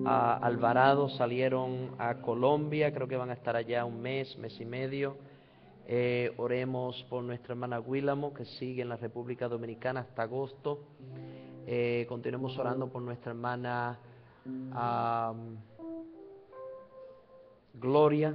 Alvarado salieron a Colombia, creo que van a estar allá un mes, mes y medio. Oremos por nuestra hermana Guílamo, que sigue en la República Dominicana hasta agosto. Continuemos orando por nuestra hermana Gloria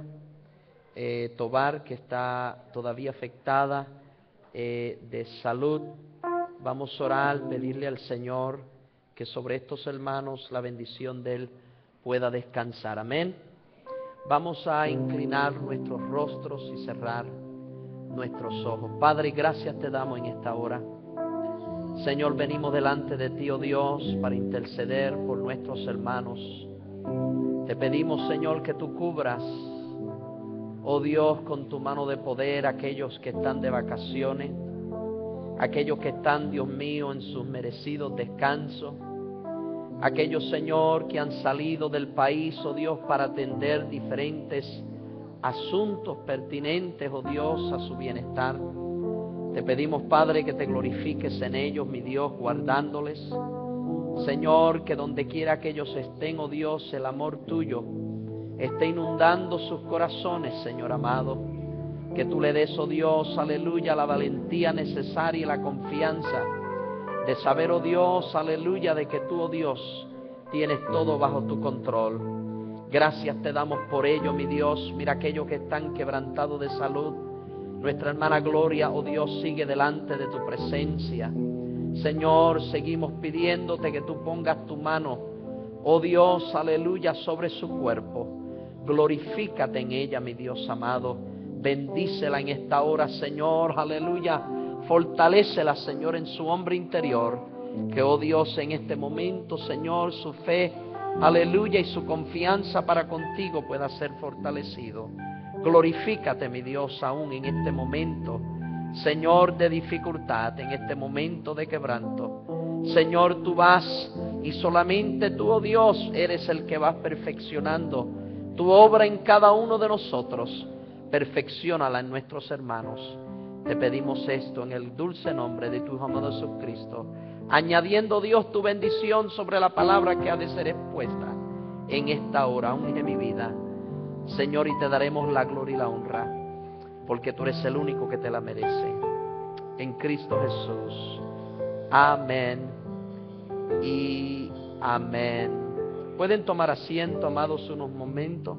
Tobar, que está todavía afectada de salud. Vamos a orar, pedirle al Señor que sobre estos hermanos la bendición de Él pueda descansar. Amén. Vamos a inclinar nuestros rostros y cerrar nuestros ojos. Padre, gracias te damos en esta hora. Señor, venimos delante de ti, oh Dios, para interceder por nuestros hermanos. Te pedimos, Señor, que tú cubras, oh Dios, con tu mano de poder aquellos que están de vacaciones, aquellos que están, Dios mío, en sus merecidos descansos, aquellos, Señor, que han salido del país, oh Dios, para atender diferentes asuntos pertinentes, oh Dios, a su bienestar. Te pedimos, Padre, que te glorifiques en ellos, mi Dios, guardándoles. Señor, que donde quiera que ellos estén, oh Dios, el amor tuyo esté inundando sus corazones, Señor amado. Que tú le des, oh Dios, aleluya, la valentía necesaria y la confianza de saber, oh Dios, aleluya, de que tú, oh Dios, tienes todo bajo tu control. Gracias te damos por ello, mi Dios. Mira aquellos que están quebrantados de salud. Nuestra hermana Gloria, oh Dios, sigue delante de tu presencia. Señor, seguimos pidiéndote que tú pongas tu mano, oh Dios, aleluya, sobre su cuerpo. Glorifícate en ella, mi Dios amado. Bendícela en esta hora, Señor, aleluya. Fortalécela, Señor, en su hombre interior. Que, oh Dios, en este momento, Señor, su fe, aleluya, y su confianza para contigo pueda ser fortalecido. Glorifícate, mi Dios, aún en este momento, Señor, de dificultad, en este momento de quebranto. Señor, tú vas y solamente tú, oh Dios, eres el que vas perfeccionando tu obra en cada uno de nosotros. Perfecciónala en nuestros hermanos. Te pedimos esto en el dulce nombre de tu Hijo amado Jesucristo, añadiendo, Dios, tu bendición sobre la palabra que ha de ser expuesta en esta hora, aún en mi vida. Señor, y te daremos la gloria y la honra, porque tú eres el único que te la merece. En Cristo Jesús. Amén y amén. Pueden tomar asiento, amados, unos momentos.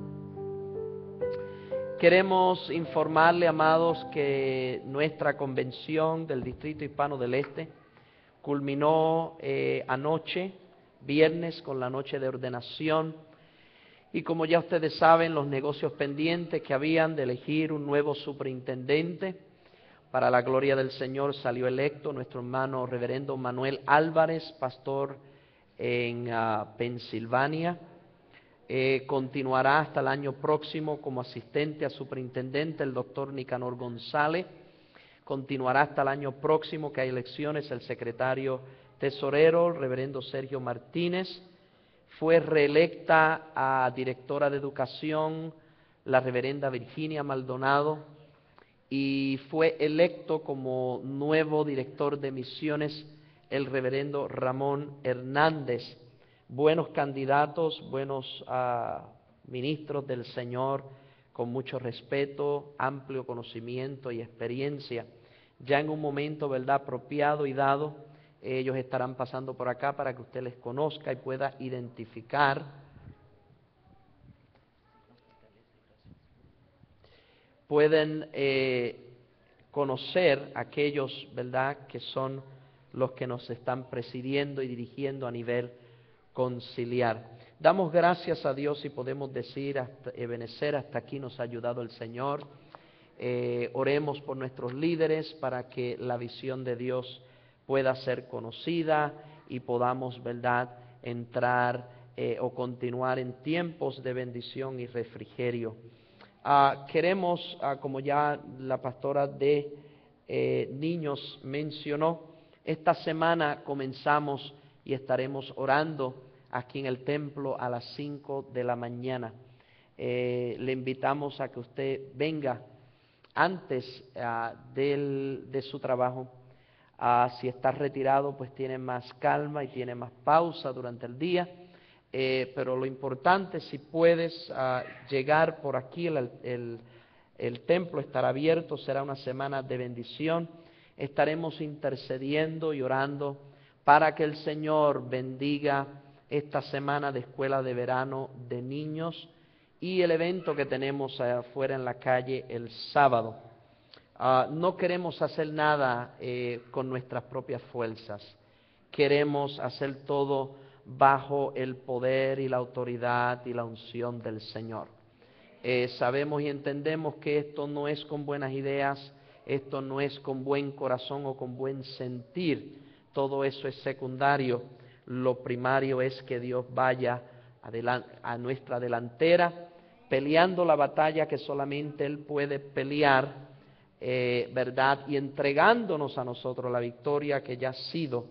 Queremos informarle, amados, que nuestra convención del Distrito Hispano del Este culminó anoche, viernes, con la noche de ordenación. Y como ya ustedes saben, los negocios pendientes que habían de elegir un nuevo superintendente, para la gloria del Señor salió electo nuestro hermano reverendo Manuel Álvarez, pastor en Pensilvania. Continuará hasta el año próximo como asistente a superintendente el doctor Nicanor González. Continuará hasta el año próximo que hay elecciones el secretario tesorero, el reverendo Sergio Martínez. Fue reelecta a directora de educación la reverenda Virginia Maldonado y fue electo como nuevo director de misiones el reverendo Ramón Hernández. Buenos candidatos, buenos ministros del Señor, con mucho respeto, amplio conocimiento y experiencia. Ya en un momento, ¿verdad?, apropiado y dado, ellos estarán pasando por acá para que usted les conozca y pueda identificar. Pueden conocer aquellos, ¿verdad?, que son los que nos están presidiendo y dirigiendo a nivel conciliar. Damos gracias a Dios y podemos decir, Ebenezer, hasta aquí nos ha ayudado el Señor. Oremos por nuestros líderes para que la visión de Dios pueda ser conocida y podamos, ¿verdad?, entrar o continuar en tiempos de bendición y refrigerio. Queremos, como ya la pastora de niños mencionó, esta semana comenzamos y estaremos orando aquí en el templo a las 5 de la mañana. Le invitamos a que usted venga antes de su trabajo. Si está retirado, pues tiene más calma y tiene más pausa durante el día. pero lo importante, si puedes llegar por aquí, el templo estará abierto, será una semana de bendición. Estaremos intercediendo y orando para que el Señor bendiga esta semana de escuela de verano de niños y el evento que tenemos afuera en la calle el sábado. No queremos hacer nada con nuestras propias fuerzas. Queremos hacer todo bajo el poder y la autoridad y la unción del Señor. Sabemos y entendemos que esto no es con buenas ideas, esto no es con buen corazón o con buen sentir. Todo eso es secundario. Lo primario es que Dios vaya a nuestra delantera, peleando la batalla que solamente Él puede pelear, ¿verdad? Y entregándonos a nosotros la victoria que ya ha sido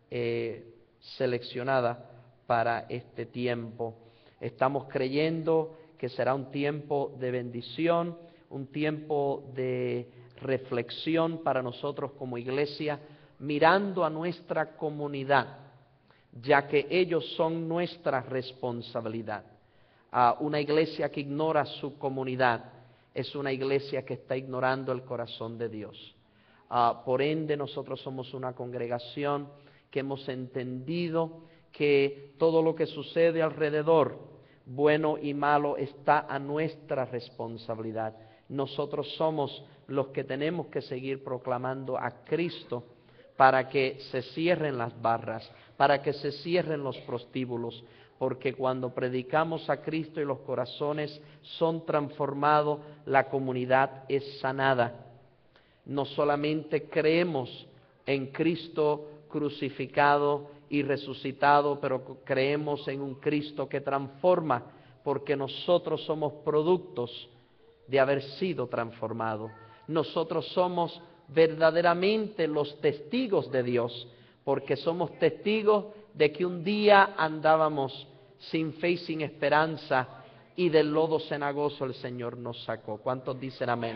seleccionada para este tiempo. Estamos creyendo que será un tiempo de bendición, un tiempo de reflexión para nosotros como iglesia, mirando a nuestra comunidad, ya que ellos son nuestra responsabilidad. Una iglesia que ignora su comunidad es una iglesia que está ignorando el corazón de Dios. Por ende, nosotros somos una congregación que hemos entendido que todo lo que sucede alrededor, bueno y malo, está a nuestra responsabilidad. Nosotros somos los que tenemos que seguir proclamando a Cristo para que se cierren las barras, para que se cierren los prostíbulos, porque cuando predicamos a Cristo y los corazones son transformados, la comunidad es sanada. No solamente creemos en Cristo crucificado y resucitado, pero creemos en un Cristo que transforma, porque nosotros somos productos de haber sido transformados. Nosotros somos verdaderamente los testigos de Dios, porque somos testigos de que un día andábamos sin fe y sin esperanza, y del lodo cenagoso el Señor nos sacó. ¿Cuántos dicen amén?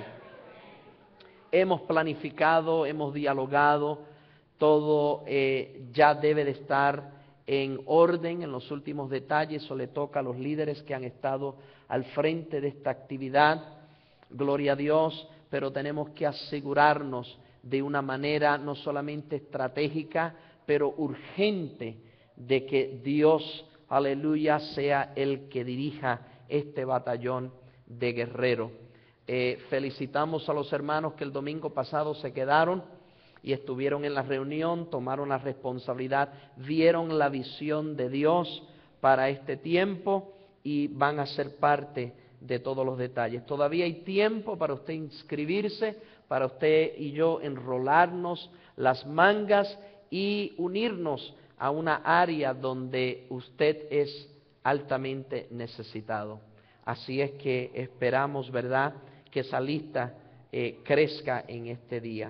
Hemos planificado, hemos dialogado, todo ya debe de estar en orden en los últimos detalles. Eso le toca a los líderes que han estado al frente de esta actividad. Gloria a Dios, pero tenemos que asegurarnos de una manera no solamente estratégica, pero urgente, de que Dios, aleluya, sea el que dirija este batallón de guerreros. Felicitamos a los hermanos que el domingo pasado se quedaron y estuvieron en la reunión, tomaron la responsabilidad, vieron la visión de Dios para este tiempo y van a ser parte de todos los detalles. Todavía hay tiempo para usted inscribirse, para usted y yo enrolarnos las mangas y unirnos a una área donde usted es altamente necesitado. Así es que esperamos, ¿verdad?, que esa lista crezca en este día.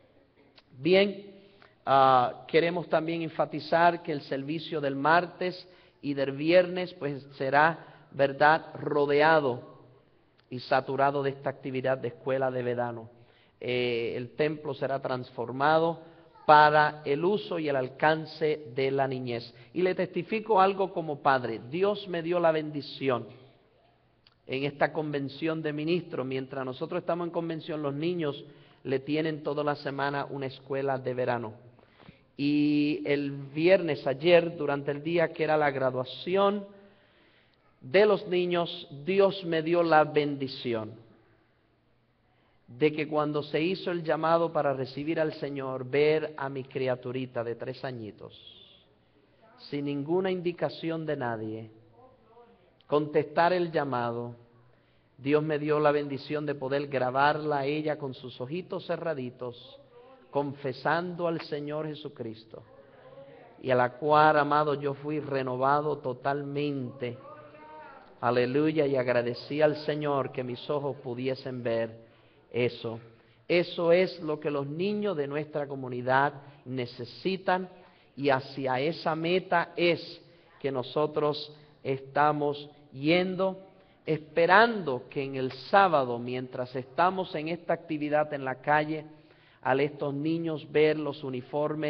Bien, queremos también enfatizar que el servicio del martes y del viernes pues será, ¿verdad?, rodeado y saturado de esta actividad de escuela de verano. El templo será transformado para el uso y el alcance de la niñez. Y le testifico algo como padre. Dios me dio la bendición en esta convención de ministros. Mientras nosotros estamos en convención, los niños le tienen toda la semana una escuela de verano. Y el viernes, ayer, durante el día que era la graduación de los niños, Dios me dio la bendición de que cuando se hizo el llamado para recibir al Señor, ver a mi criaturita de 3 añitos, sin ninguna indicación de nadie, contestar el llamado, Dios me dio la bendición de poder grabarla a ella con sus ojitos cerraditos, confesando al Señor Jesucristo, y a la cual, amado, yo fui renovado totalmente. Aleluya, y agradecí al Señor que mis ojos pudiesen ver eso. Eso es lo que los niños de nuestra comunidad necesitan, y hacia esa meta es que nosotros estamos yendo, esperando que en el sábado, mientras estamos en esta actividad en la calle, al estos niños ver los uniformes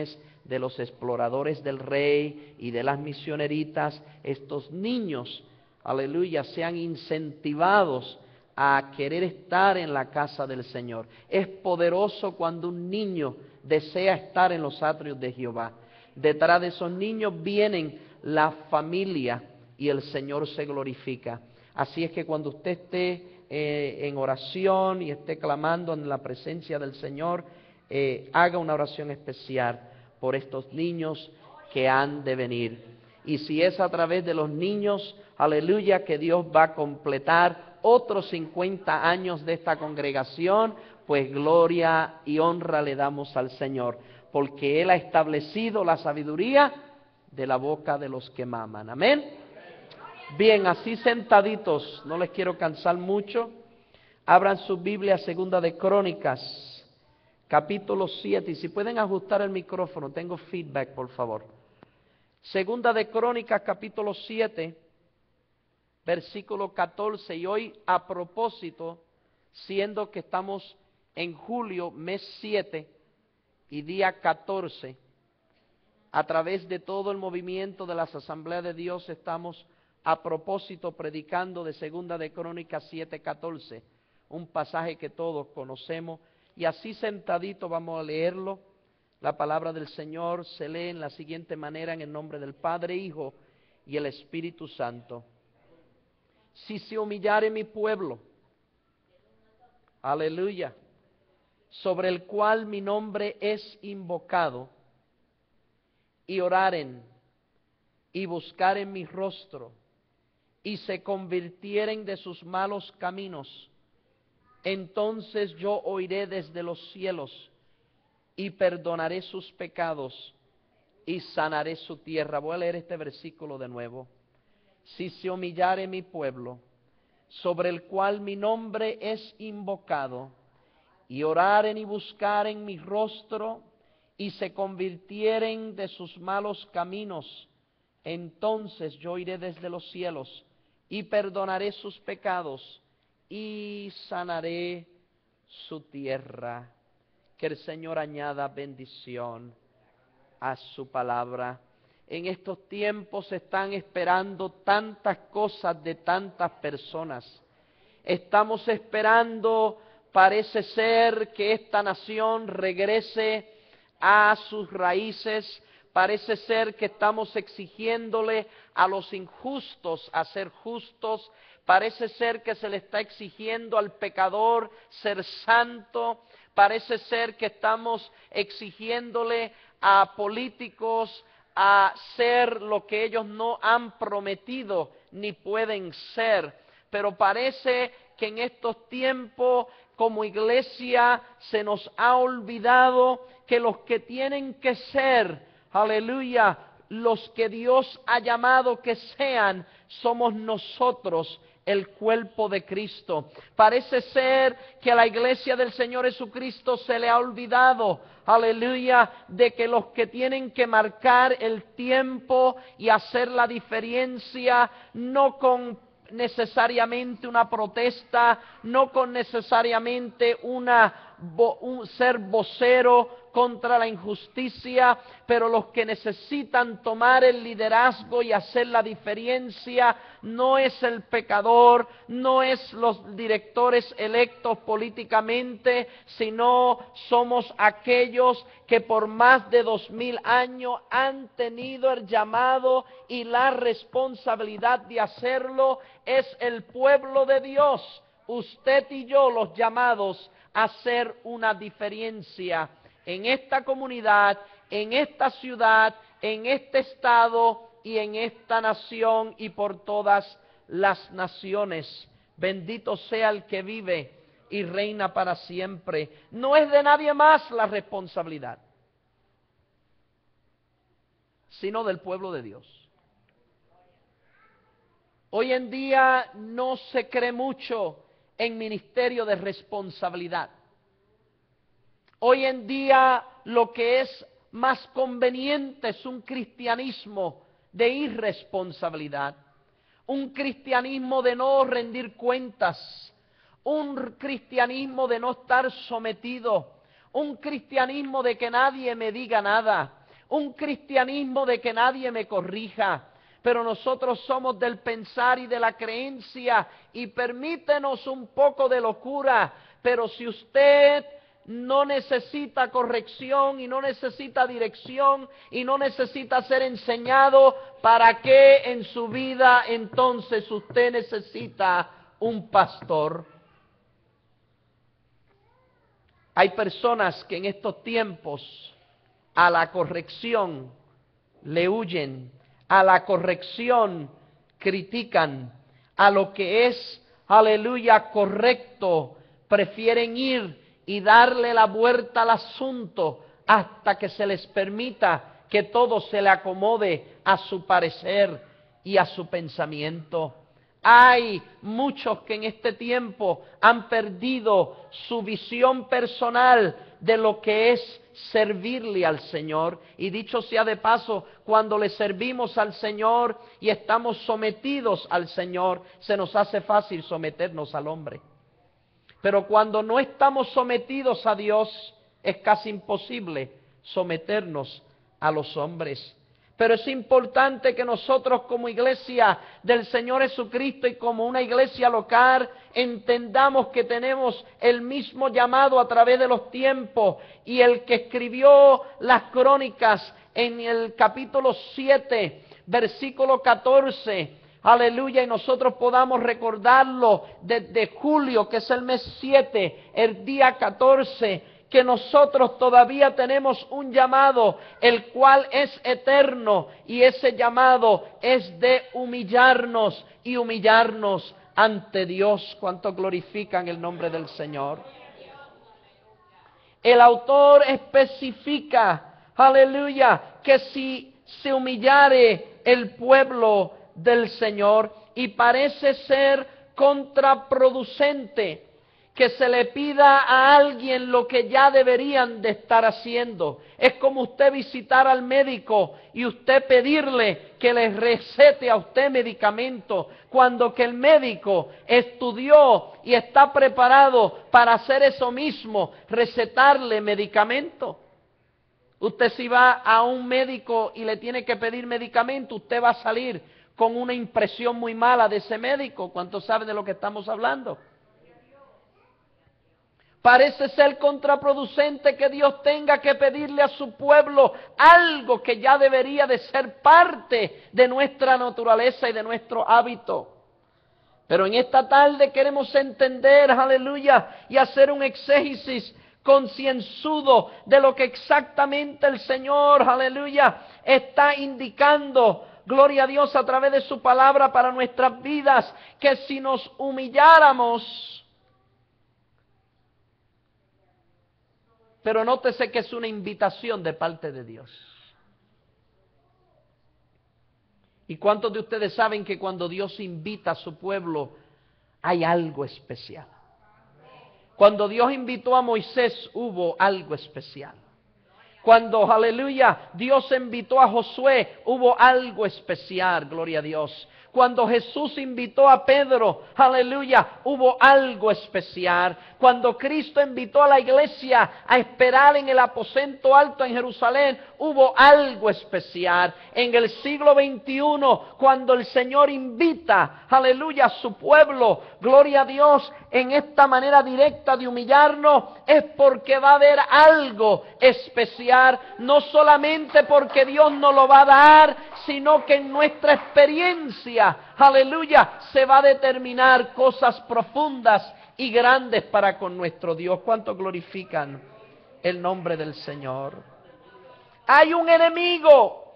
de los exploradores del rey y de las misioneritas, estos niños, aleluya, sean incentivados a querer estar en la casa del Señor. Es poderoso cuando un niño desea estar en los atrios de Jehová. Detrás de esos niños vienen la familia y el Señor se glorifica. Así es que cuando usted esté en oración y esté clamando en la presencia del Señor, haga una oración especial por estos niños que han de venir. Y si es a través de los niños, aleluya, que Dios va a completar otros 50 años de esta congregación, pues gloria y honra le damos al Señor, porque Él ha establecido la sabiduría de la boca de los que maman. Amén. Bien, así sentaditos, no les quiero cansar mucho. Abran su Biblia, Segunda de Crónicas, capítulo 7. Y si pueden ajustar el micrófono, tengo feedback, por favor. Segunda de Crónicas, capítulo 7, versículo 14. Y hoy, a propósito, siendo que estamos en julio, mes 7 y día 14, a través de todo el movimiento de las Asambleas de Dios estamos a propósito predicando de Segunda de Crónicas 7:14, un pasaje que todos conocemos, y así sentadito vamos a leerlo. La palabra del Señor se lee en la siguiente manera, en el nombre del Padre, Hijo y el Espíritu Santo. Si se humillare mi pueblo, aleluya, sobre el cual mi nombre es invocado, y oraren y buscaren mi rostro, y se convirtieren de sus malos caminos, entonces yo oiré desde los cielos y perdonaré sus pecados y sanaré su tierra. Voy a leer este versículo de nuevo. Si se humillare mi pueblo, sobre el cual mi nombre es invocado, y oraren y buscaren mi rostro, y se convirtieren de sus malos caminos, entonces yo iré desde los cielos y perdonaré sus pecados y sanaré su tierra. Que el Señor añada bendición a su palabra. En estos tiempos se están esperando tantas cosas de tantas personas. Estamos esperando, parece ser, que esta nación regrese a sus raíces. Parece ser que estamos exigiéndole a los injustos a ser justos. Parece ser que se le está exigiendo al pecador ser santo. Parece ser que estamos exigiéndole a políticos a ser lo que ellos no han prometido ni pueden ser. Pero parece que en estos tiempos, como iglesia, se nos ha olvidado que los que tienen que ser, aleluya, los que Dios ha llamado que sean, somos nosotros, el cuerpo de Cristo. Parece ser que a la iglesia del Señor Jesucristo se le ha olvidado, aleluya, de que los que tienen que marcar el tiempo y hacer la diferencia, no con necesariamente una protesta, no con necesariamente un ser vocero contra la injusticia, pero los que necesitan tomar el liderazgo y hacer la diferencia no es el pecador, no es los directores electos políticamente, sino somos aquellos que por más de 2000 años han tenido el llamado y la responsabilidad de hacerlo. Es el pueblo de Dios, usted y yo, los llamados a hacer una diferencia en esta comunidad, en esta ciudad, en este estado y en esta nación y por todas las naciones. Bendito sea el que vive y reina para siempre. No es de nadie más la responsabilidad, sino del pueblo de Dios. Hoy en día no se cree mucho en ministerio de responsabilidad. Hoy en día lo que es más conveniente es un cristianismo de irresponsabilidad, un cristianismo de no rendir cuentas, un cristianismo de no estar sometido, un cristianismo de que nadie me diga nada, un cristianismo de que nadie me corrija, pero nosotros somos del pensar y de la creencia, y permítenos un poco de locura, pero si usted no necesita corrección y no necesita dirección y no necesita ser enseñado, ¿para qué en su vida entonces usted necesita un pastor? Hay personas que en estos tiempos a la corrección le huyen, a la corrección critican, a lo que es, aleluya, correcto, prefieren ir y darle la vuelta al asunto hasta que se les permita que todo se le acomode a su parecer y a su pensamiento. Hay muchos que en este tiempo han perdido su visión personal de lo que es servirle al Señor. Y dicho sea de paso, cuando le servimos al Señor y estamos sometidos al Señor, se nos hace fácil someternos al hombre. Pero cuando no estamos sometidos a Dios, es casi imposible someternos a los hombres. Pero es importante que nosotros como iglesia del Señor Jesucristo y como una iglesia local entendamos que tenemos el mismo llamado a través de los tiempos. Y el que escribió las crónicas en el capítulo 7, versículo 14, aleluya, y nosotros podamos recordarlo desde julio, que es el mes 7, el día 14, que nosotros todavía tenemos un llamado, el cual es eterno, y ese llamado es de humillarnos y humillarnos ante Dios. ¿Cuántos glorifican el nombre del Señor? El autor especifica, aleluya, que si se humillare el pueblo del Señor, y parece ser contraproducente que se le pida a alguien lo que ya deberían de estar haciendo. Es como usted visitar al médico y usted pedirle que le recete a usted medicamento, cuando que el médico estudió y está preparado para hacer eso mismo, recetarle medicamento. Usted si va a un médico y le tiene que pedir medicamento, usted va a salir con una impresión muy mala de ese médico. ¿Cuántos saben de lo que estamos hablando? Parece ser contraproducente que Dios tenga que pedirle a su pueblo algo que ya debería de ser parte de nuestra naturaleza y de nuestro hábito. Pero en esta tarde queremos entender, aleluya, y hacer un exégesis concienzudo de lo que exactamente el Señor, aleluya, está indicando, gloria a Dios, a través de su palabra para nuestras vidas, que si nos humilláramos. Pero nótese que es una invitación de parte de Dios. ¿Y cuántos de ustedes saben que cuando Dios invita a su pueblo hay algo especial? Cuando Dios invitó a Moisés hubo algo especial. Cuando, aleluya, Dios invitó a Josué hubo algo especial, gloria a Dios. Cuando Jesús invitó a Pedro, aleluya, hubo algo especial. Cuando Cristo invitó a la iglesia a esperar en el aposento alto en Jerusalén, hubo algo especial. En el siglo XXI, cuando el Señor invita, aleluya, a su pueblo, gloria a Dios, en esta manera directa de humillarnos, es porque va a haber algo especial, no solamente porque Dios nos lo va a dar, sino que en nuestra experiencia, aleluya, se va a determinar cosas profundas y grandes para con nuestro Dios. ¿Cuántos glorifican el nombre del Señor? Hay un enemigo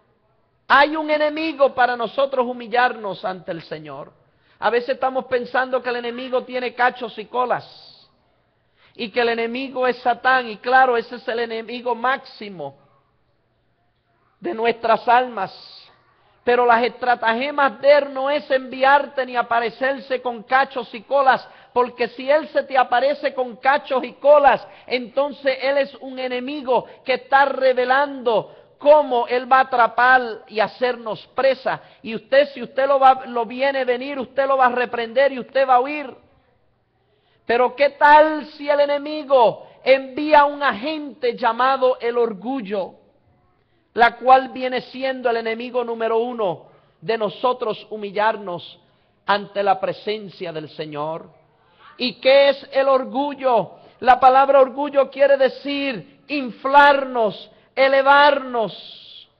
para nosotros humillarnos ante el Señor. A veces estamos pensando que el enemigo tiene cachos y colas, y que el enemigo es Satán, y claro, ese es el enemigo máximo de nuestras almas. Pero las estratagemas de él no es enviarte ni aparecerse con cachos y colas, porque si él se te aparece con cachos y colas, entonces él es un enemigo que está revelando cómo él va a atrapar y hacernos presa. Y usted, si usted lo viene a venir, usted lo va a reprender y usted va a huir. Pero ¿qué tal si el enemigo envía a un agente llamado el orgullo? la cual viene siendo el enemigo número uno de nosotros humillarnos ante la presencia del Señor. ¿Y qué es el orgullo? La palabra orgullo quiere decir inflarnos, elevarnos.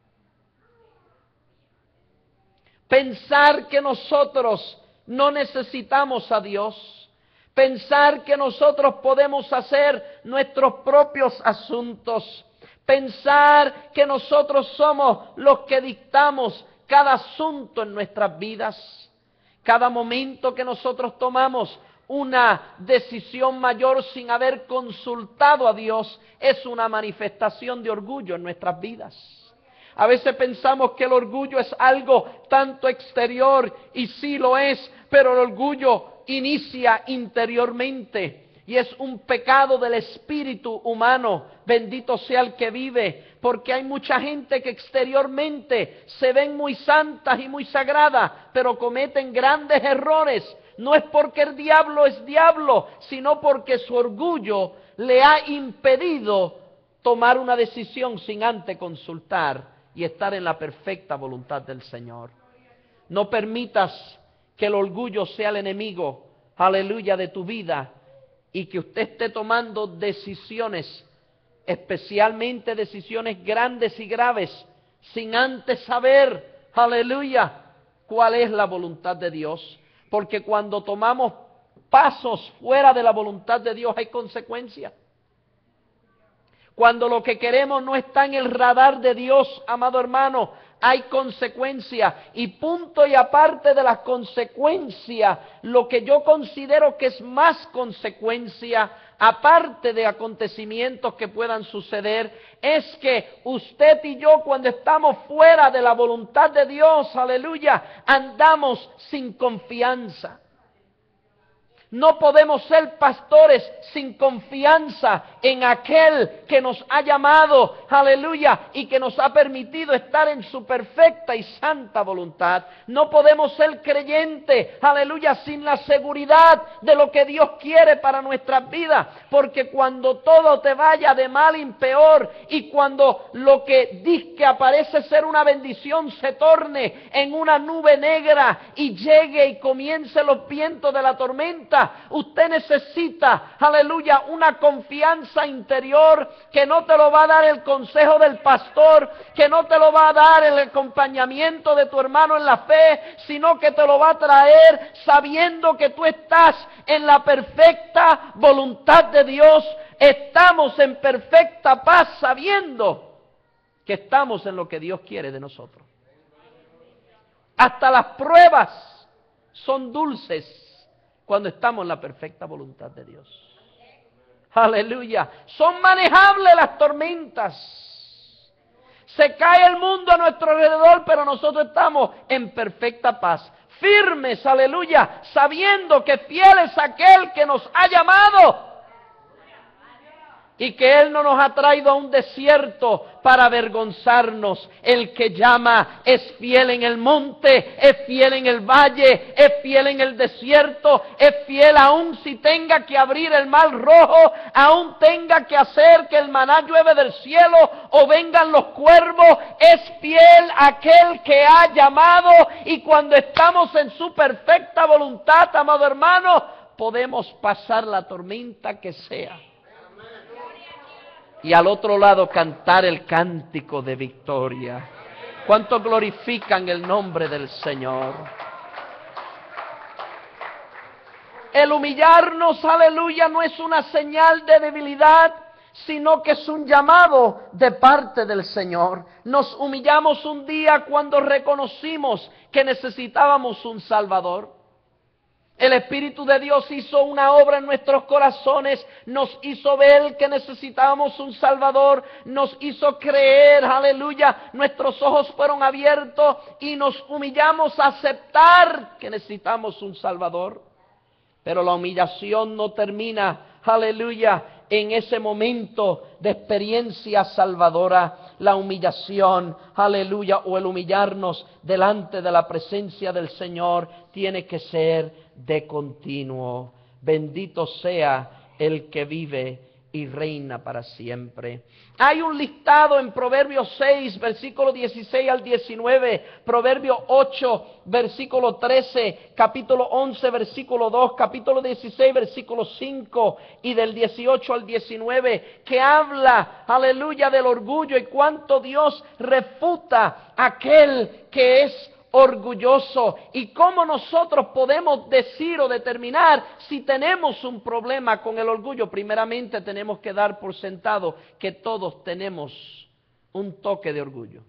Pensar que nosotros no necesitamos a Dios. Pensar que nosotros podemos hacer nuestros propios asuntos. Pensar que nosotros somos los que dictamos cada asunto en nuestras vidas. Cada momento que nosotros tomamos una decisión mayor sin haber consultado a Dios es una manifestación de orgullo en nuestras vidas. A veces pensamos que el orgullo es algo tanto exterior, y sí lo es, pero el orgullo inicia interiormente y es un pecado del espíritu humano. Bendito sea el que vive, porque hay mucha gente que exteriormente se ven muy santas y muy sagradas, pero cometen grandes errores. No es porque el diablo es diablo, sino porque su orgullo le ha impedido tomar una decisión sin antes consultar y estar en la perfecta voluntad del Señor. No permitas que el orgullo sea el enemigo, aleluya, de tu vida, y que usted esté tomando decisiones, especialmente decisiones grandes y graves, sin antes saber, aleluya, cuál es la voluntad de Dios. Porque cuando tomamos pasos fuera de la voluntad de Dios hay consecuencias. Cuando lo que queremos no está en el radar de Dios, amado hermano, hay consecuencias. Y punto y aparte de las consecuencias, lo que yo considero que es más consecuencia, aparte de acontecimientos que puedan suceder, es que usted y yo, cuando estamos fuera de la voluntad de Dios, aleluya, andamos sin confianza. No podemos ser pastores sin confianza en aquel que nos ha llamado, aleluya, y que nos ha permitido estar en su perfecta y santa voluntad. No podemos ser creyentes, aleluya, sin la seguridad de lo que Dios quiere para nuestras vidas, porque cuando todo te vaya de mal en peor, y cuando lo que dizque aparece ser una bendición se torne en una nube negra y llegue y comience los vientos de la tormenta, usted necesita, aleluya, una confianza interior que no te lo va a dar el consejo del pastor, que no te lo va a dar el acompañamiento de tu hermano en la fe, sino que te lo va a traer sabiendo que tú estás en la perfecta voluntad de Dios. Estamos en perfecta paz sabiendo que estamos en lo que Dios quiere de nosotros. Hasta las pruebas son dulces cuando estamos en la perfecta voluntad de Dios. Aleluya. Son manejables las tormentas. Se cae el mundo a nuestro alrededor, pero nosotros estamos en perfecta paz. Firmes, aleluya, sabiendo que fiel es aquel que nos ha llamado. Y que Él no nos ha traído a un desierto para avergonzarnos. El que llama es fiel en el monte, es fiel en el valle, es fiel en el desierto, es fiel aún si tenga que abrir el mar rojo, aún tenga que hacer que el maná llueve del cielo o vengan los cuervos. Es fiel aquel que ha llamado, y cuando estamos en su perfecta voluntad, amado hermano, podemos pasar la tormenta que sea. Y al otro lado cantar el cántico de victoria. ¿Cuántos glorifican el nombre del Señor? El humillarnos, aleluya, no es una señal de debilidad, sino que es un llamado de parte del Señor. Nos humillamos un día cuando reconocimos que necesitábamos un Salvador. El Espíritu de Dios hizo una obra en nuestros corazones, nos hizo ver que necesitábamos un Salvador, nos hizo creer, aleluya, nuestros ojos fueron abiertos y nos humillamos a aceptar que necesitamos un Salvador. Pero la humillación no termina, aleluya, en ese momento de experiencia salvadora. La humillación, aleluya, o el humillarnos delante de la presencia del Señor tiene que ser de continuo. Bendito sea el que vive y reina para siempre. Hay un listado en Proverbios 6, versículo 16 al 19, Proverbios 8, versículo 13, capítulo 11, versículo 2, capítulo 16, versículo 5 y del 18 al 19, que habla, aleluya, del orgullo y cuánto Dios refuta a aquel que es orgulloso y cómo nosotros podemos decir o determinar si tenemos un problema con el orgullo. Primeramente tenemos que dar por sentado que todos tenemos un toque de orgullo.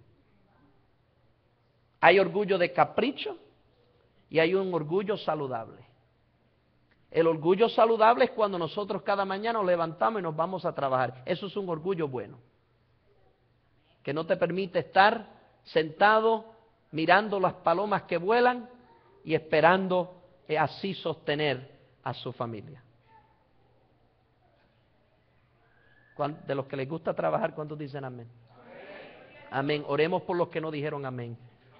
Hay orgullo de capricho y hay un orgullo saludable. El orgullo saludable es cuando nosotros cada mañana nos levantamos y nos vamos a trabajar. Eso es un orgullo bueno, que no te permite estar sentado mirando las palomas que vuelan y esperando así sostener a su familia. De los que les gusta trabajar, ¿cuántos dicen amén? Amén. Oremos por los que no dijeron amén.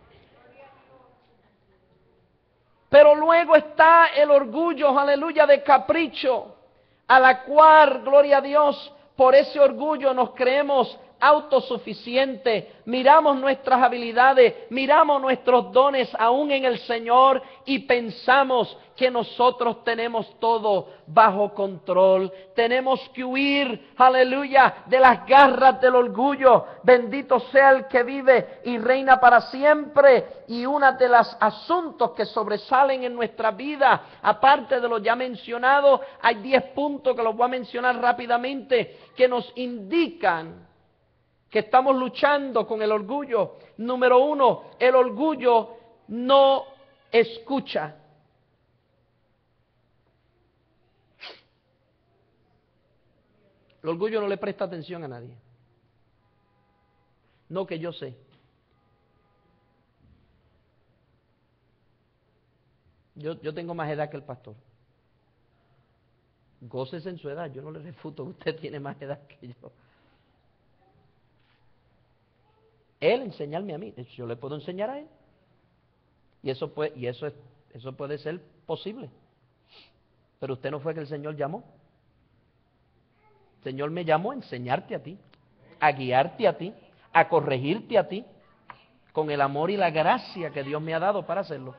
Pero luego está el orgullo, aleluya, de capricho, a la cual, gloria a Dios, por ese orgullo nos creemos autosuficientes, miramos nuestras habilidades, miramos nuestros dones aún en el Señor y pensamos que nosotros tenemos todo bajo control. Tenemos que huir, aleluya, de las garras del orgullo. Bendito sea el que vive y reina para siempre. Y uno de los asuntos que sobresalen en nuestra vida, aparte de lo ya mencionado, hay 10 puntos que los voy a mencionar rápidamente, que nos indican que estamos luchando con el orgullo. Número 1, el orgullo no escucha. El orgullo no le presta atención a nadie. No, que yo sé. Yo tengo más edad que el pastor. Gócese en su edad, yo no le refuto que usted tiene más edad que yo. Él enseñarme a mí, yo le puedo enseñar a él. Y eso puede ser posible. Pero usted no fue que el Señor llamó. El Señor me llamó a enseñarte a ti, a guiarte a ti, a corregirte a ti, con el amor y la gracia que Dios me ha dado para hacerlo.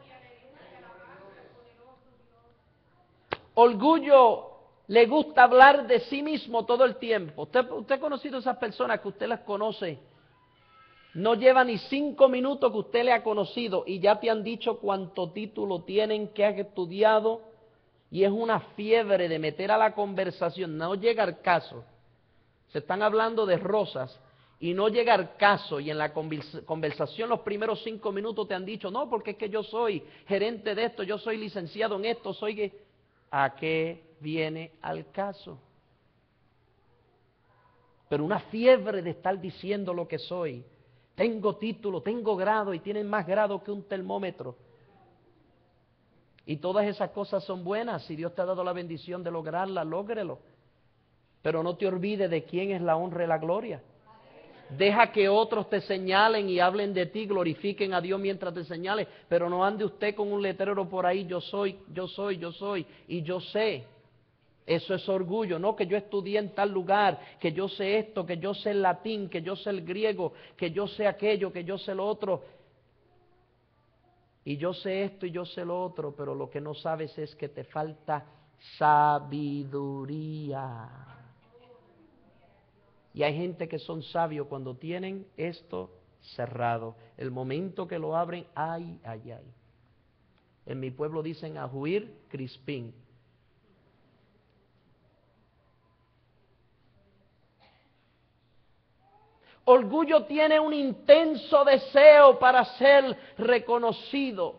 Orgullo, le gusta hablar de sí mismo todo el tiempo. Usted ha conocido a esas personas que usted las conoce. No lleva ni 5 minutos que usted le ha conocido y ya te han dicho cuánto título tienen, que has estudiado, y es una fiebre de meter a la conversación, no llega al caso. Se están hablando de rosas y no llega al caso, y en la conversación los primeros 5 minutos te han dicho, no, porque es que yo soy gerente de esto, yo soy licenciado en esto, soy que... ¿A qué viene al caso? Pero una fiebre de estar diciendo lo que soy. Tengo título, tengo grado, y tienen más grado que un termómetro. Y todas esas cosas son buenas. Si Dios te ha dado la bendición de lograrlas, lógrelo. Pero no te olvides de quién es la honra y la gloria. Deja que otros te señalen y hablen de ti, glorifiquen a Dios mientras te señalen, pero no ande usted con un letrero por ahí, yo soy, yo soy, yo soy, y yo sé. Eso es orgullo, no que yo estudié en tal lugar, que yo sé esto, que yo sé el latín, que yo sé el griego, que yo sé aquello, que yo sé lo otro. Y yo sé esto y yo sé lo otro, pero lo que no sabes es que te falta sabiduría. Y hay gente que son sabios cuando tienen esto cerrado. El momento que lo abren, ay, ay, ay. En mi pueblo dicen ajuir crispín. Orgullo tiene un intenso deseo para ser reconocido.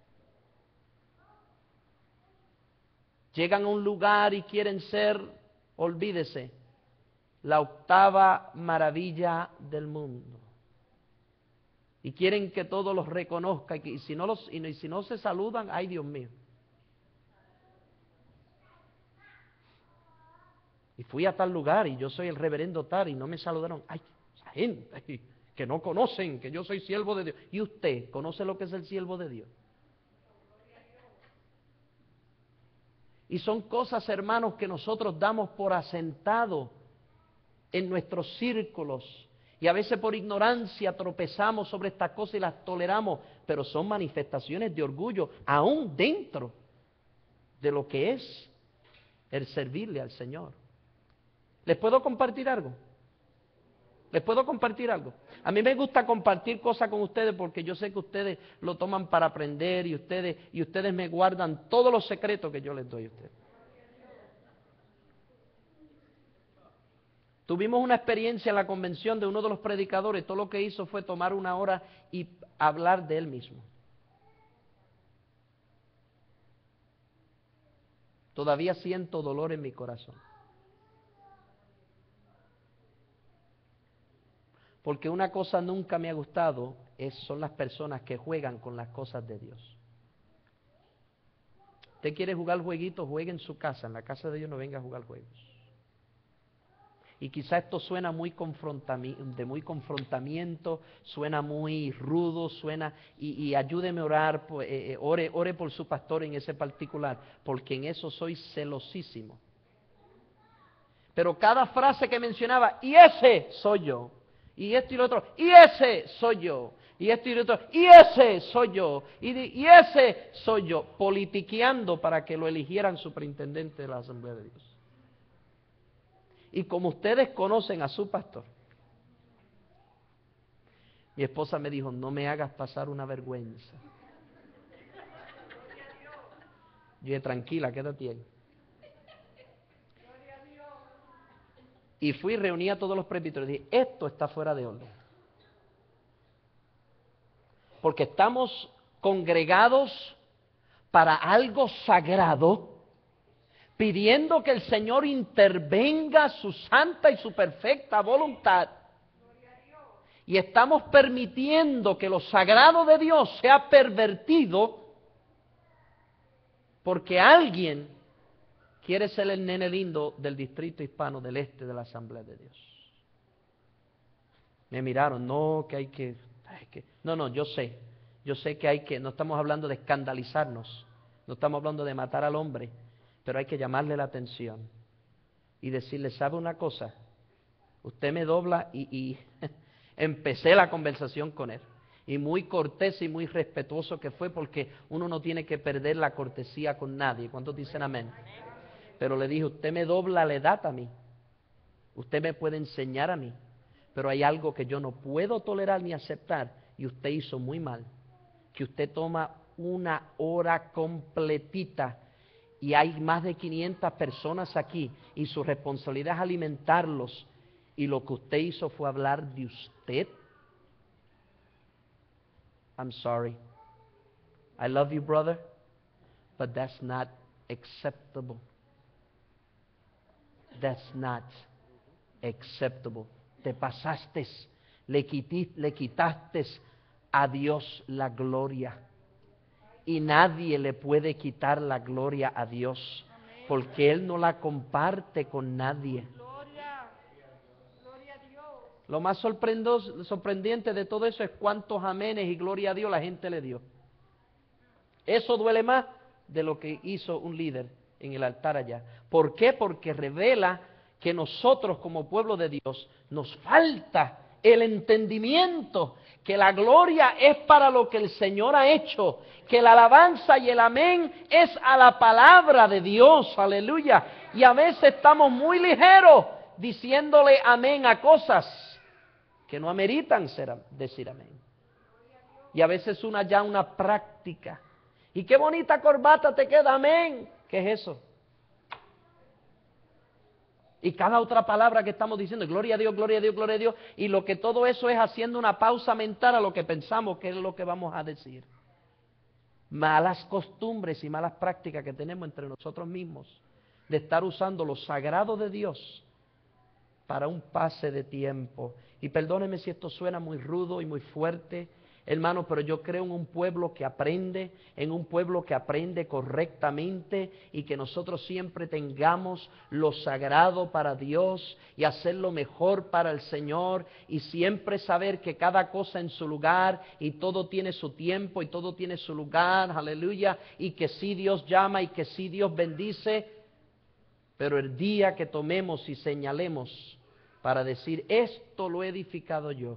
Llegan a un lugar y quieren ser, olvídese, la 8ª maravilla del mundo. Y quieren que todos los reconozcan, y si no se saludan, ay Dios mío. Y fui a tal lugar y yo soy el reverendo tal y no me saludaron. Ay, esa gente que no conocen que yo soy siervo de Dios. ¿Y usted conoce lo que es el siervo de Dios? Y son cosas, hermanos, que nosotros damos por asentado en nuestros círculos. Y a veces por ignorancia tropezamos sobre estas cosas y las toleramos, pero son manifestaciones de orgullo, aún dentro de lo que es el servirle al Señor. ¿Les puedo compartir algo? ¿Les puedo compartir algo? A mí me gusta compartir cosas con ustedes porque yo sé que ustedes lo toman para aprender y ustedes me guardan todos los secretos que yo les doy a ustedes. Tuvimos una experiencia en la convención de uno de los predicadores. Todo lo que hizo fue tomar una hora y hablar de él mismo. Todavía siento dolor en mi corazón. Porque una cosa nunca me ha gustado son las personas que juegan con las cosas de Dios. Usted quiere jugar jueguitos, juegue en su casa. En la casa de Dios no venga a jugar juegos. Y quizá esto suena muy confrontamiento, suena muy rudo, y ayúdeme a orar, ore por su pastor en ese particular, porque en eso soy celosísimo. Pero cada frase que mencionaba, y ese soy yo, y esto y lo otro, y ese soy yo, y esto y lo otro, y ese soy yo, y ese soy yo, politiqueando para que lo eligieran superintendente de la Asamblea de Dios. Y como ustedes conocen a su pastor, mi esposa me dijo, no me hagas pasar una vergüenza. Yo dije, tranquila, quédate ahí. Y fui y reuní a todos los presbíteros y dije, esto está fuera de orden. Porque estamos congregados para algo sagrado, pidiendo que el Señor intervenga su santa y su perfecta voluntad. Y estamos permitiendo que lo sagrado de Dios sea pervertido porque alguien quiere ser el nene lindo del distrito hispano del este de la Asamblea de Dios. Me miraron, no, que hay que... No, yo sé que hay que... No estamos hablando de escandalizarnos, no estamos hablando de matar al hombre, pero hay que llamarle la atención y decirle, ¿sabe una cosa? Usted me dobla y empecé la conversación con él. Y muy cortés y muy respetuoso que fue, porque uno no tiene que perder la cortesía con nadie. ¿Cuántos dicen amén? Pero le dije, usted me dobla la edad a mí. Usted me puede enseñar a mí. Pero hay algo que yo no puedo tolerar ni aceptar. Y usted hizo muy mal. Que usted toma una hora completita y hay más de 500 personas aquí y su responsabilidad es alimentarlos, y lo que usted hizo fue hablar de usted. I'm sorry. I love you, brother, but that's not acceptable. That's not acceptable. Te pasaste, le quitaste a Dios la gloria. Y nadie le puede quitar la gloria a Dios, porque Él no la comparte con nadie. Lo más sorprendente de todo eso es cuántos amenes y gloria a Dios la gente le dio. Eso duele más de lo que hizo un líder en el altar allá. ¿Por qué? Porque revela que nosotros como pueblo de Dios nos falta el entendimiento que la gloria es para lo que el Señor ha hecho, que la alabanza y el amén es a la palabra de Dios, aleluya. Y a veces estamos muy ligeros diciéndole amén a cosas que no ameritan decir amén. Y a veces una práctica. Y qué bonita corbata te queda, amén. ¿Qué es eso? Y cada otra palabra que estamos diciendo, gloria a Dios, gloria a Dios, gloria a Dios, y lo que todo eso es haciendo una pausa mental a lo que pensamos que es lo que vamos a decir. Malas costumbres y malas prácticas que tenemos entre nosotros mismos, de estar usando lo sagrado de Dios para un pase de tiempo. Y perdónenme si esto suena muy rudo y muy fuerte, Hermano, pero yo creo en un pueblo que aprende, correctamente, y que nosotros siempre tengamos lo sagrado para Dios y hacer lo mejor para el Señor, y siempre saber que cada cosa en su lugar y todo tiene su tiempo y todo tiene su lugar, aleluya, y que sí Dios llama y que sí Dios bendice, pero el día que tomemos y señalemos para decir esto lo he edificado yo,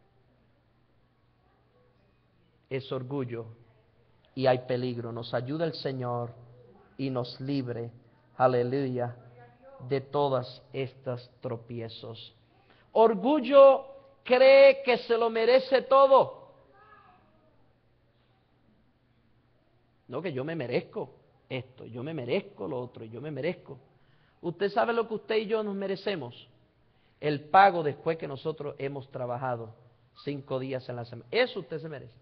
es orgullo y hay peligro. Nos ayuda el Señor y nos libre, aleluya, de todas estas tropiezos. Orgullo cree que se lo merece todo. No, que yo me merezco esto, yo me merezco lo otro, yo me merezco. ¿Usted sabe lo que usted y yo nos merecemos? El pago después que nosotros hemos trabajado 5 días en la semana. Eso usted se merece.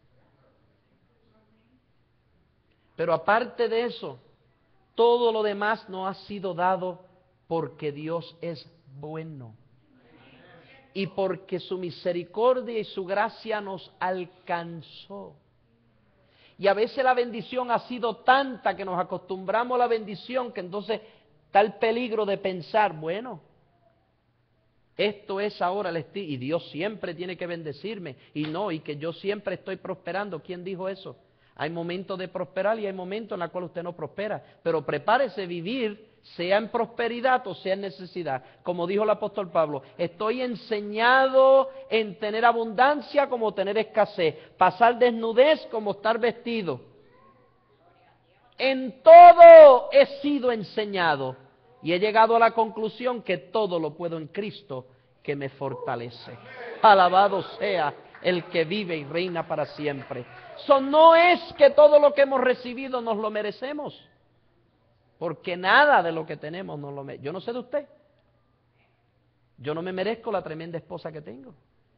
Pero aparte de eso, todo lo demás nos ha sido dado porque Dios es bueno. Y porque su misericordia y su gracia nos alcanzó. Y a veces la bendición ha sido tanta que nos acostumbramos a la bendición, que entonces está el peligro de pensar, bueno, esto es ahora el estilo, y Dios siempre tiene que bendecirme, y que yo siempre estoy prosperando. ¿Quién dijo eso? Hay momentos de prosperar y hay momentos en los cuales usted no prospera, pero prepárese a vivir, sea en prosperidad o sea en necesidad. Como dijo el apóstol Pablo, estoy enseñado en tener abundancia como tener escasez, pasar desnudez como estar vestido. En todo he sido enseñado y he llegado a la conclusión que todo lo puedo en Cristo que me fortalece. Alabado sea el que vive y reina para siempre. No es que todo lo que hemos recibido nos lo merecemos, porque nada de lo que tenemos nos lo merecemos. Yo no sé de usted, yo no me merezco la tremenda esposa que tengo,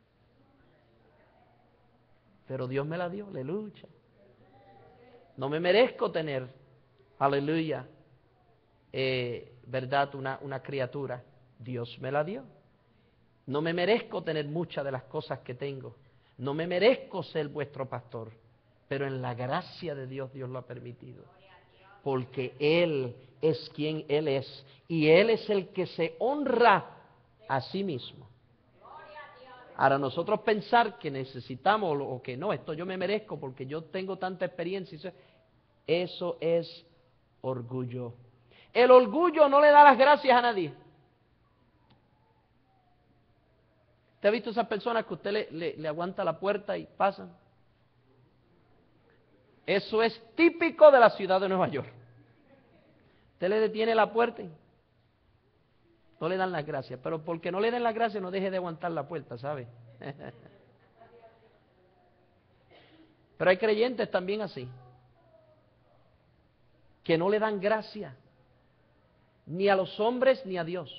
pero Dios me la dio, aleluya. No me merezco tener, aleluya, verdad, una criatura, Dios me la dio. No me merezco tener muchas de las cosas que tengo, no me merezco ser vuestro pastor, pero en la gracia de Dios, Dios lo ha permitido. Porque Él es quien Él es. Y Él es el que se honra a sí mismo. Ahora nosotros pensar que necesitamos o que no, esto yo me merezco porque yo tengo tanta experiencia. Eso es orgullo. El orgullo no le da las gracias a nadie. ¿Usted ha visto esas personas que usted le aguanta la puerta y pasan? Eso es típico de la ciudad de Nueva York. Usted le detiene la puerta y no le dan las gracias. Pero porque no le den las gracias, no deje de aguantar la puerta, ¿sabe? Pero hay creyentes también así, que no le dan gracias ni a los hombres ni a Dios.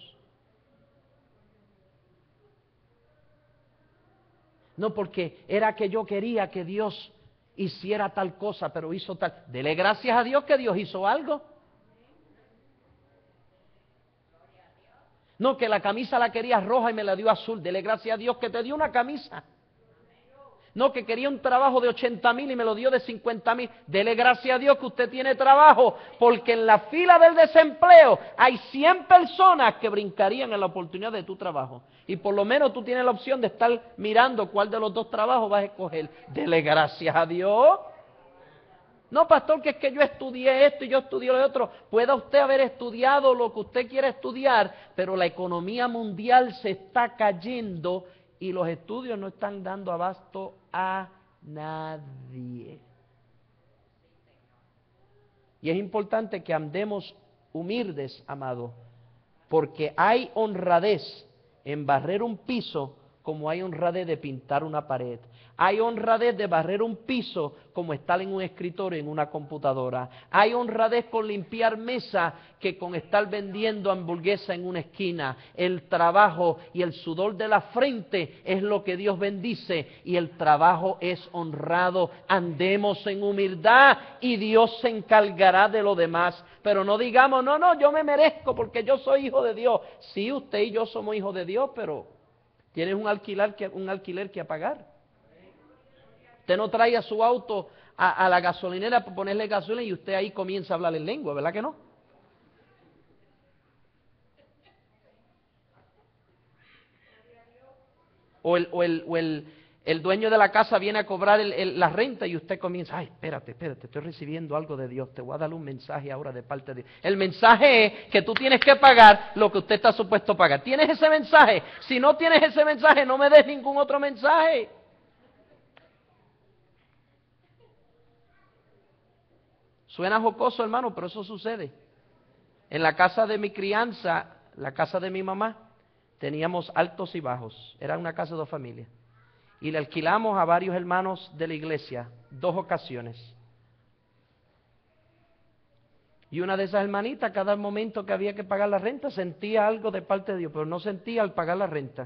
No, porque era que yo quería que Dios hiciera tal cosa, pero hizo tal. Dele gracias a Dios que Dios hizo algo. No, que la camisa la quería roja y me la dio azul. Dele gracias a Dios que te dio una camisa. No, que quería un trabajo de 80,000 y me lo dio de 50,000. Dele gracias a Dios que usted tiene trabajo, porque en la fila del desempleo hay 100 personas que brincarían en la oportunidad de tu trabajo. Y por lo menos tú tienes la opción de estar mirando cuál de los dos trabajos vas a escoger. Dele gracias a Dios. No, pastor, que es que yo estudié esto y yo estudié lo otro. Pueda usted haber estudiado lo que usted quiera estudiar, pero la economía mundial se está cayendo y los estudios no están dando abasto a nadie. Y es importante que andemos humildes, amado, porque hay honradez en barrer un piso como hay honradez de pintar una pared. Hay honradez de barrer un piso como estar en un escritorio, en una computadora. Hay honradez con limpiar mesa que con estar vendiendo hamburguesa en una esquina. El trabajo y el sudor de la frente es lo que Dios bendice y el trabajo es honrado. Andemos en humildad y Dios se encargará de lo demás. Pero no digamos, no, yo me merezco porque yo soy hijo de Dios. Sí, usted y yo somos hijos de Dios, pero tienes un alquiler que pagar. Usted no trae a su auto a la gasolinera para ponerle gasolina y usted ahí comienza a hablar en lengua, ¿verdad que no? O el dueño de la casa viene a cobrar la renta y usted comienza, ay, espérate, estoy recibiendo algo de Dios, te voy a dar un mensaje ahora de parte de Dios. El mensaje es que tú tienes que pagar lo que usted está supuesto a pagar. ¿Tienes ese mensaje? Si no tienes ese mensaje, no me des ningún otro mensaje. Suena jocoso, hermano, pero eso sucede. En la casa de mi crianza, la casa de mi mamá, teníamos altos y bajos. Era una casa de 2 familias. Y le alquilamos a varios hermanos de la iglesia 2 ocasiones. Y una de esas hermanitas, cada momento que había que pagar la renta, sentía algo de parte de Dios, pero no sentía al pagar la renta.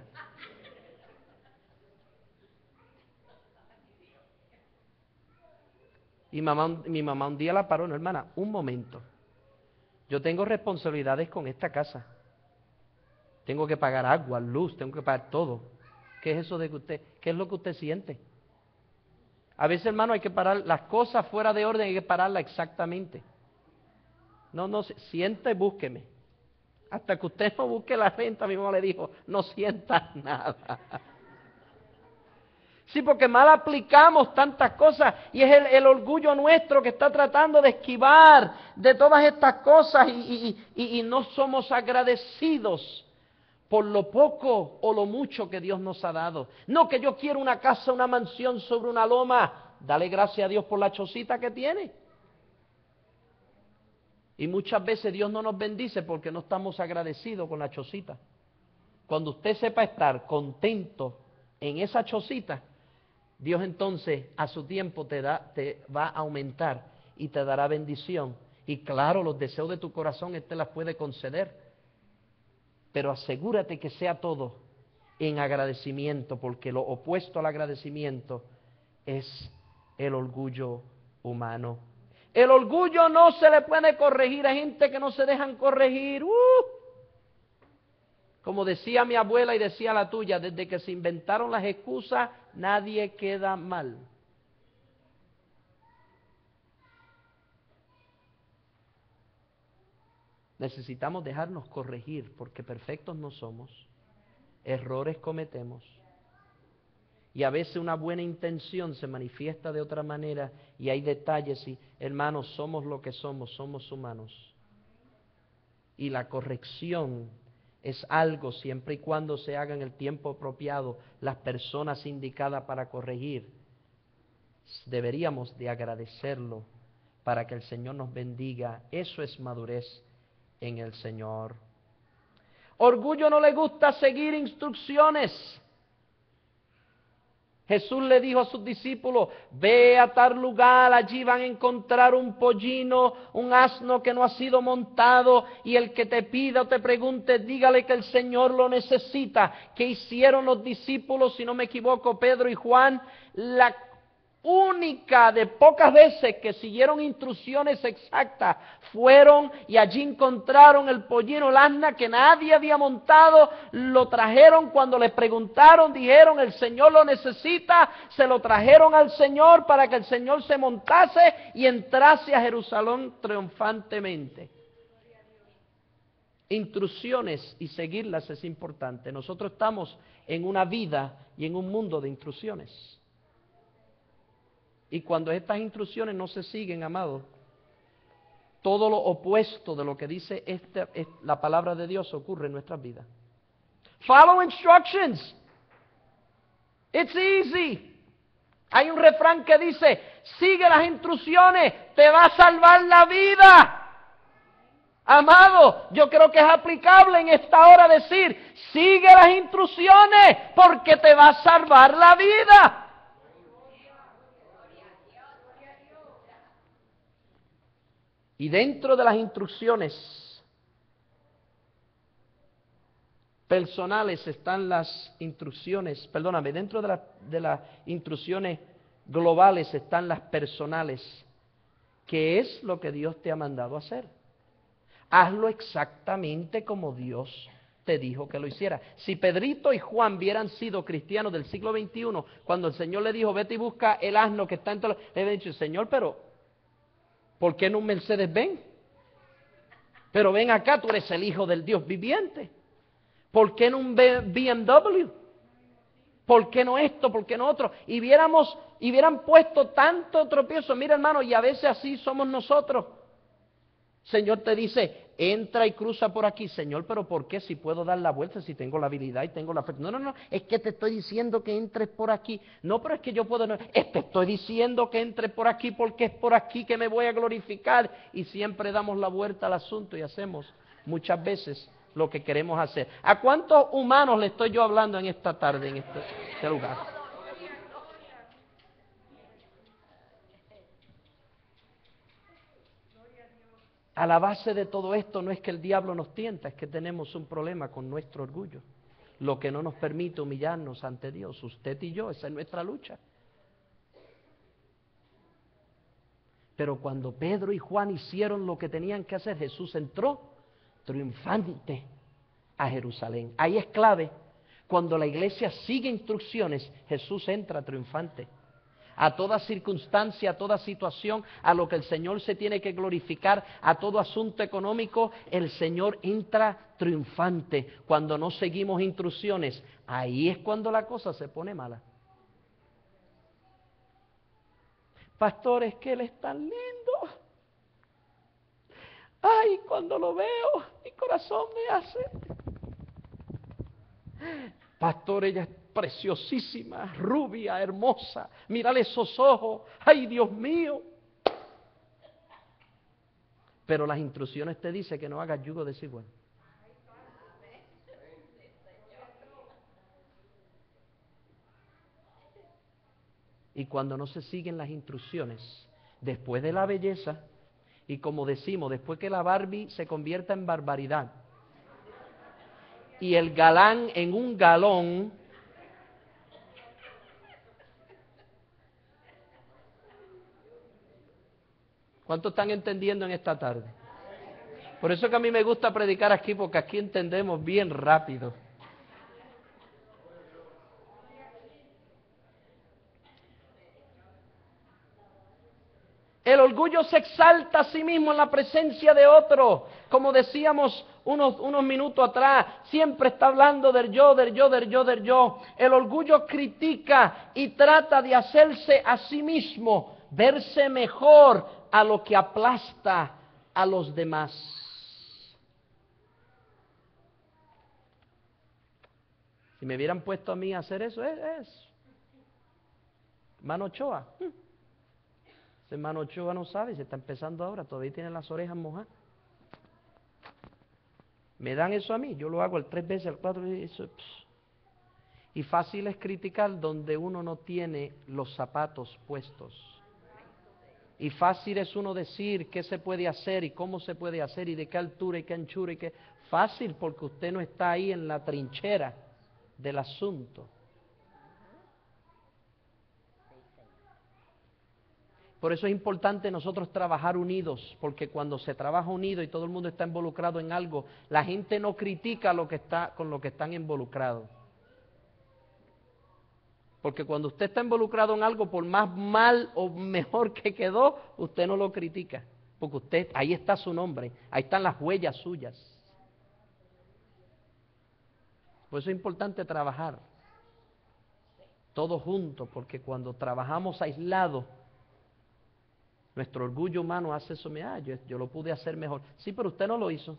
Y mi mamá un día la paró, no, hermana, un momento. Yo tengo responsabilidades con esta casa. Tengo que pagar agua, luz, tengo que pagar todo. ¿Qué es eso de que usted, qué es lo que usted siente? A veces, hermano, hay que parar las cosas fuera de orden, hay que pararlas exactamente. No, sienta y búsqueme. Hasta que usted no busque la renta, mi mamá le dijo, no sientas nada. Sí, porque mal aplicamos tantas cosas y es el orgullo nuestro que está tratando de esquivar de todas estas cosas y no somos agradecidos por lo poco o lo mucho que Dios nos ha dado. No que yo quiero una casa, una mansión sobre una loma. Dale gracias a Dios por la chocita que tiene. Y muchas veces Dios no nos bendice porque no estamos agradecidos con la chocita. Cuando usted sepa estar contento en esa chocita, Dios entonces a su tiempo te va a aumentar y te dará bendición. Y claro, los deseos de tu corazón Él te las puede conceder. Pero asegúrate que sea todo en agradecimiento, porque lo opuesto al agradecimiento es el orgullo humano. El orgullo no se le puede corregir, hay gente que no se dejan corregir. Como decía mi abuela y decía la tuya, desde que se inventaron las excusas, nadie queda mal. Necesitamos dejarnos corregir, porque perfectos no somos, errores cometemos. Y a veces una buena intención se manifiesta de otra manera y hay detalles y, hermanos, somos lo que somos humanos. Y la corrección es algo siempre y cuando se haga en el tiempo apropiado, las personas indicadas para corregir. Deberíamos de agradecerlo para que el Señor nos bendiga. Eso es madurez en el Señor. Orgullo no le gusta seguir instrucciones. Jesús le dijo a sus discípulos, ve a tal lugar, allí van a encontrar un pollino, un asno que no ha sido montado, y el que te pida o te pregunte, dígale que el Señor lo necesita. ¿Qué hicieron los discípulos, si no me equivoco, Pedro y Juan? La única de pocas veces que siguieron instrucciones exactas fueron y allí encontraron el pollino, el asna que nadie había montado, lo trajeron. Cuando le preguntaron, dijeron, el Señor lo necesita, se lo trajeron al Señor para que el Señor se montase y entrase a Jerusalén triunfantemente. Instrucciones y seguirlas es importante. Nosotros estamos en una vida y en un mundo de instrucciones. Y cuando estas instrucciones no se siguen, amados, todo lo opuesto de lo que dice la palabra de Dios ocurre en nuestras vidas. Follow instructions. It's easy. Hay un refrán que dice, sigue las instrucciones, te va a salvar la vida. Amado, yo creo que es aplicable en esta hora decir, sigue las instrucciones porque te va a salvar la vida. Y dentro de las instrucciones personales están las instrucciones, dentro de las instrucciones globales están las personales. ¿Qué es lo que Dios te ha mandado a hacer? Hazlo exactamente como Dios te dijo que lo hiciera. Si Pedrito y Juan hubieran sido cristianos del siglo XXI, cuando el Señor le dijo, vete y busca el asno que está entre los... Le había dicho, Señor, pero ¿por qué no un Mercedes-Benz? Pero ven acá, tú eres el Hijo del Dios viviente. ¿Por qué no un BMW? ¿Por qué no esto? ¿Por qué no otro? Y hubieran puesto tanto tropiezo. Mira, hermano, y a veces así somos nosotros. Señor te dice, entra y cruza por aquí. Señor, pero ¿por qué? Si puedo dar la vuelta, si tengo la habilidad y tengo la fe. No, no, no, es que te estoy diciendo que entres por aquí. No, pero es que yo puedo, no. Te estoy diciendo que entres por aquí porque es por aquí que me voy a glorificar. Y siempre damos la vuelta al asunto y hacemos muchas veces lo que queremos hacer. ¿A cuántos humanos le estoy yo hablando en esta tarde, en este lugar? A la base de todo esto no es que el diablo nos tienta, es que tenemos un problema con nuestro orgullo, lo que no nos permite humillarnos ante Dios, usted y yo, esa es nuestra lucha. Pero cuando Pedro y Juan hicieron lo que tenían que hacer, Jesús entró triunfante a Jerusalén. Ahí es clave, cuando la iglesia sigue instrucciones, Jesús entra triunfante. A toda circunstancia, a toda situación, a lo que el Señor se tiene que glorificar, a todo asunto económico, el Señor entra triunfante. Cuando no seguimos instrucciones, ahí es cuando la cosa se pone mala. Pastor, es que Él es tan lindo. Ay, cuando lo veo, mi corazón me hace... Pastor, ella es preciosísima, rubia, hermosa. Mírale esos ojos. ¡Ay, Dios mío! Pero las instrucciones te dicen que no hagas yugo desigual. Y cuando no se siguen las instrucciones, después de la belleza, y como decimos, después que la Barbie se convierta en barbaridad, y el galán en un galón, ¿cuántos están entendiendo en esta tarde? Por eso que a mí me gusta predicar aquí, porque aquí entendemos bien rápido. El orgullo se exalta a sí mismo en la presencia de otro. Como decíamos unos minutos atrás, siempre está hablando del yo, del yo, del yo, del yo. El orgullo critica y trata de hacerse a sí mismo, verse mejor a lo que aplasta a los demás. Si me hubieran puesto a mí a hacer eso, Hermano Ochoa. Ese hermano Ochoa no sabe, se está empezando ahora, todavía tiene las orejas mojadas. Me dan eso a mí, yo lo hago el 3 veces, el 4 veces. Y fácil es criticar donde uno no tiene los zapatos puestos. Y fácil es uno decir qué se puede hacer y cómo se puede hacer y de qué altura y qué anchura y qué... Fácil porque usted no está ahí en la trinchera del asunto. Por eso es importante nosotros trabajar unidos, porque cuando se trabaja unido y todo el mundo está involucrado en algo, la gente no critica con lo que están involucrados. Porque cuando usted está involucrado en algo, por más mal o mejor que quedó, usted no lo critica. Porque usted, ahí está su nombre, ahí están las huellas suyas. Por eso es importante trabajar todos juntos, porque cuando trabajamos aislados, nuestro orgullo humano hace eso, yo lo pude hacer mejor. Sí, pero usted no lo hizo.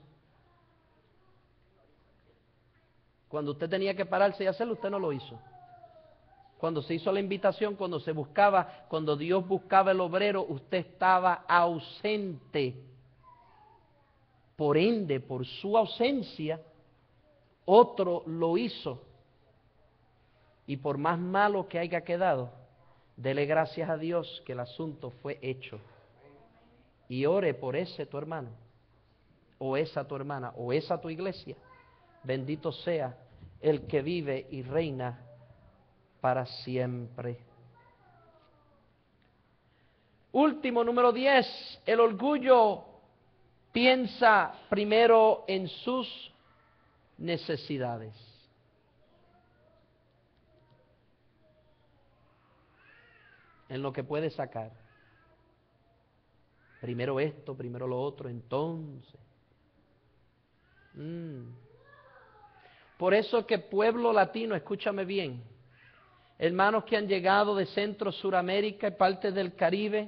Cuando usted tenía que pararse y hacerlo, usted no lo hizo. Cuando se hizo la invitación, cuando se buscaba, cuando Dios buscaba el obrero, usted estaba ausente. Por ende, por su ausencia, otro lo hizo. Y por más malo que haya quedado, dele gracias a Dios que el asunto fue hecho. Y ore por ese tu hermano, o esa tu hermana, o esa tu iglesia. Bendito sea el que vive y reina para siempre. Último, número 10, el orgullo piensa primero en sus necesidades. En lo que puede sacar. Primero esto, primero lo otro, entonces. Por eso que pueblo latino, escúchame bien, hermanos que han llegado de Centro, Suramérica y partes del Caribe,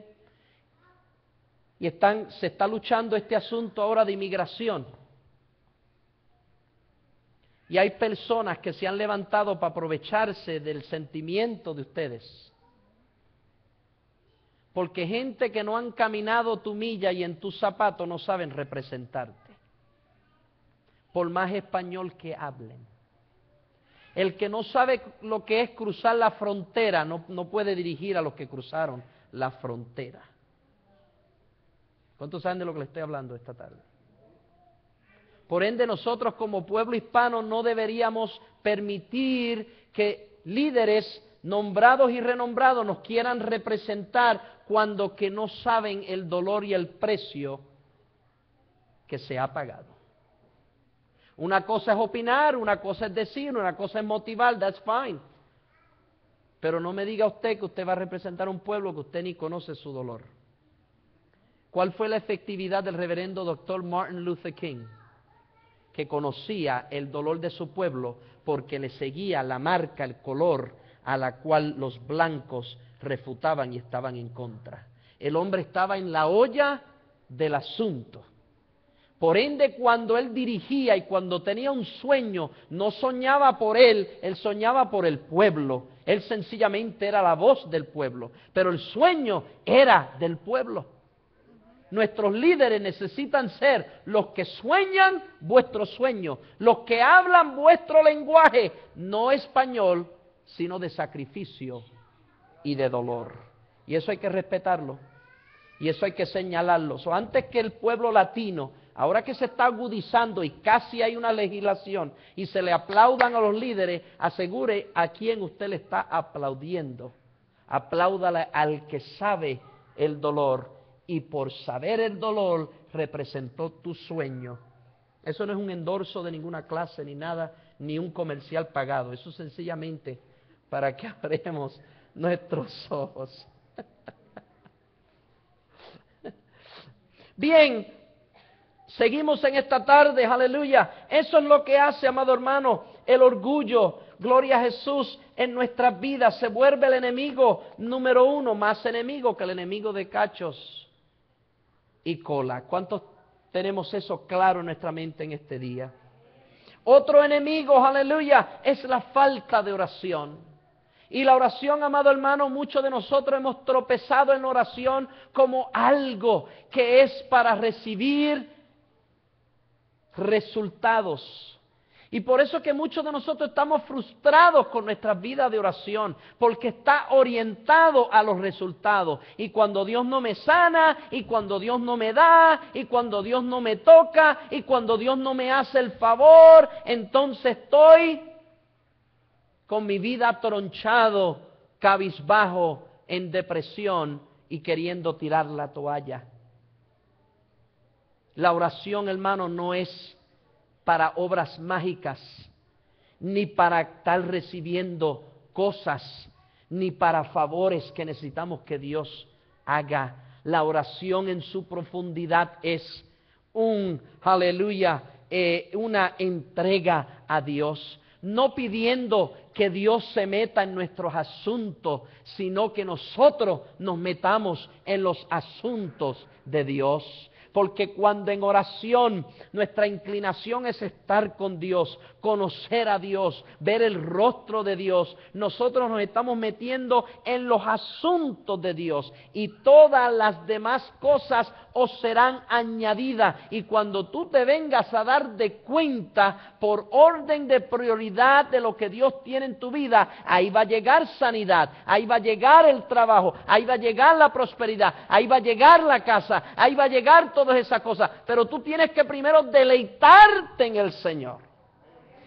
y se está luchando este asunto ahora de inmigración. Y hay personas que se han levantado para aprovecharse del sentimiento de ustedes. Porque gente que no han caminado tu milla y en tus zapatos no saben representarte. Por más español que hablen. El que no sabe lo que es cruzar la frontera no puede dirigir a los que cruzaron la frontera. ¿Cuántos saben de lo que les estoy hablando esta tarde? Por ende, nosotros como pueblo hispano no deberíamos permitir que líderes nombrados y renombrados nos quieran representar cuando que no saben el dolor y el precio que se ha pagado. Una cosa es opinar, una cosa es decir, una cosa es motivar, that's fine. Pero no me diga usted que usted va a representar a un pueblo que usted ni conoce su dolor. ¿Cuál fue la efectividad del reverendo doctor Martin Luther King? Que conocía el dolor de su pueblo porque le seguía la marca, el color a la cual los blancos refutaban y estaban en contra. El hombre estaba en la olla del asunto. Por ende, cuando él dirigía y cuando tenía un sueño, no soñaba por él soñaba por el pueblo. Él sencillamente era la voz del pueblo, pero el sueño era del pueblo. Nuestros líderes necesitan ser los que sueñan vuestro sueño, los que hablan vuestro lenguaje, no español, sino de sacrificio y de dolor. Y eso hay que respetarlo, y eso hay que señalarlo. Antes que el pueblo latino, ahora que se está agudizando y casi hay una legislación y se le aplaudan a los líderes, asegure a quien usted le está aplaudiendo. Apláudale al que sabe el dolor y por saber el dolor representó tu sueño. Eso no es un endorso de ninguna clase ni nada, ni un comercial pagado. Eso sencillamente para que abramos nuestros ojos. Bien. Seguimos en esta tarde, aleluya. Eso es lo que hace, amado hermano, el orgullo, gloria a Jesús, en nuestras vidas. Se vuelve el enemigo número uno, más enemigo que el enemigo de cachos y cola. ¿Cuántos tenemos eso claro en nuestra mente en este día? Otro enemigo, aleluya, es la falta de oración. Y la oración, amado hermano, muchos de nosotros hemos tropezado en la oración como algo que es para recibir resultados. Y por eso que muchos de nosotros estamos frustrados con nuestra vida de oración, porque está orientado a los resultados. Y cuando Dios no me sana, y cuando Dios no me da, y cuando Dios no me toca, y cuando Dios no me hace el favor, entonces estoy con mi vida tronchado, cabizbajo, en depresión y queriendo tirar la toalla. La oración, hermano, no es para obras mágicas, ni para estar recibiendo cosas, ni para favores que necesitamos que Dios haga. La oración en su profundidad es una entrega a Dios. No pidiendo que Dios se meta en nuestros asuntos, sino que nosotros nos metamos en los asuntos de Dios. Porque cuando en oración nuestra inclinación es estar con Dios, conocer a Dios, ver el rostro de Dios, nosotros nos estamos metiendo en los asuntos de Dios y todas las demás cosas os serán añadidas. Y cuando tú te vengas a dar de cuenta por orden de prioridad de lo que Dios tiene en tu vida, ahí va a llegar sanidad, ahí va a llegar el trabajo, ahí va a llegar la prosperidad, ahí va a llegar la casa, ahí va a llegar todas esas cosas. Pero tú tienes que primero deleitarte en el Señor.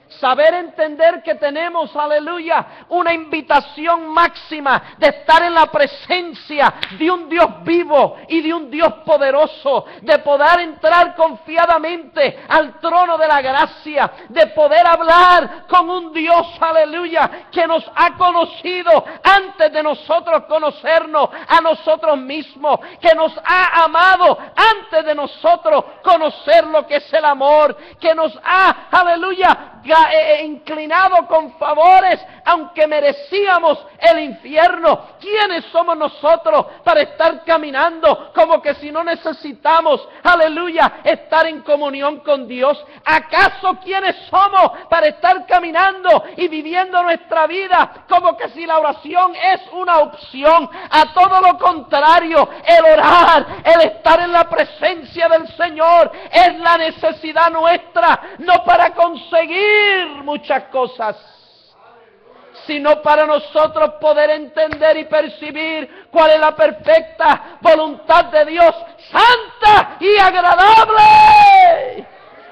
Saber entender que tenemos, aleluya, una invitación máxima de estar en la presencia de un Dios vivo y de un Dios poderoso, de poder entrar confiadamente al trono de la gracia, de poder hablar con un Dios, aleluya, que nos ha conocido antes de nosotros conocernos a nosotros mismos, que nos ha amado antes de nosotros conocer lo que es el amor, que nos ha, aleluya, inclinado con favores, aunque merecíamos el infierno. ¿Quiénes somos nosotros para estar caminando como que si no necesitamos, aleluya, estar en comunión con Dios? ¿Acaso quiénes somos para estar caminando y viviendo nuestra vida como que si la oración es una opción? A todo lo contrario, el orar, el estar en la presencia del Señor es la necesidad nuestra, no para conseguir muchas cosas, sino para nosotros poder entender y percibir cuál es la perfecta voluntad de Dios, santa y agradable.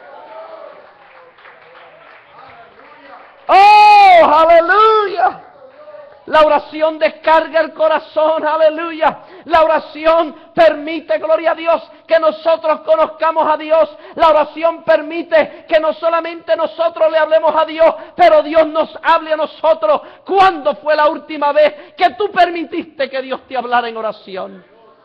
¡Oh, aleluya! La oración descarga el corazón, aleluya. La oración permite, gloria a Dios, que nosotros conozcamos a Dios. La oración permite que no solamente nosotros le hablemos a Dios, pero Dios nos hable a nosotros. ¿Cuándo fue la última vez que tú permitiste que Dios te hablara en oración?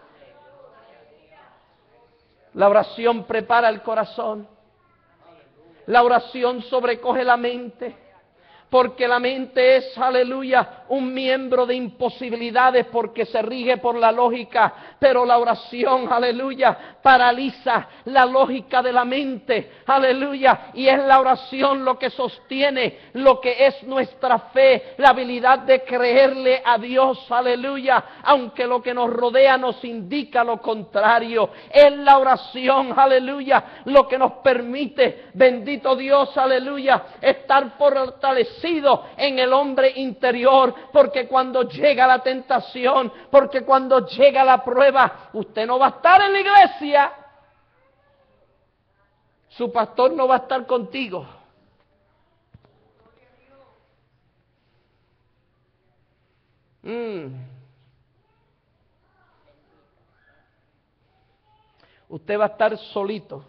La oración prepara el corazón. La oración sobrecoge la mente. Porque la mente es, aleluya, un miembro de imposibilidades porque se rige por la lógica. Pero la oración, aleluya, paraliza la lógica de la mente, aleluya. Y es la oración lo que sostiene lo que es nuestra fe, la habilidad de creerle a Dios, aleluya. Aunque lo que nos rodea nos indica lo contrario. Es la oración, aleluya, lo que nos permite, bendito Dios, aleluya, estar fortalecidos en el hombre interior, porque cuando llega la tentación, porque cuando llega la prueba, usted no va a estar en la iglesia, su pastor no va a estar contigo. Usted va a estar solito,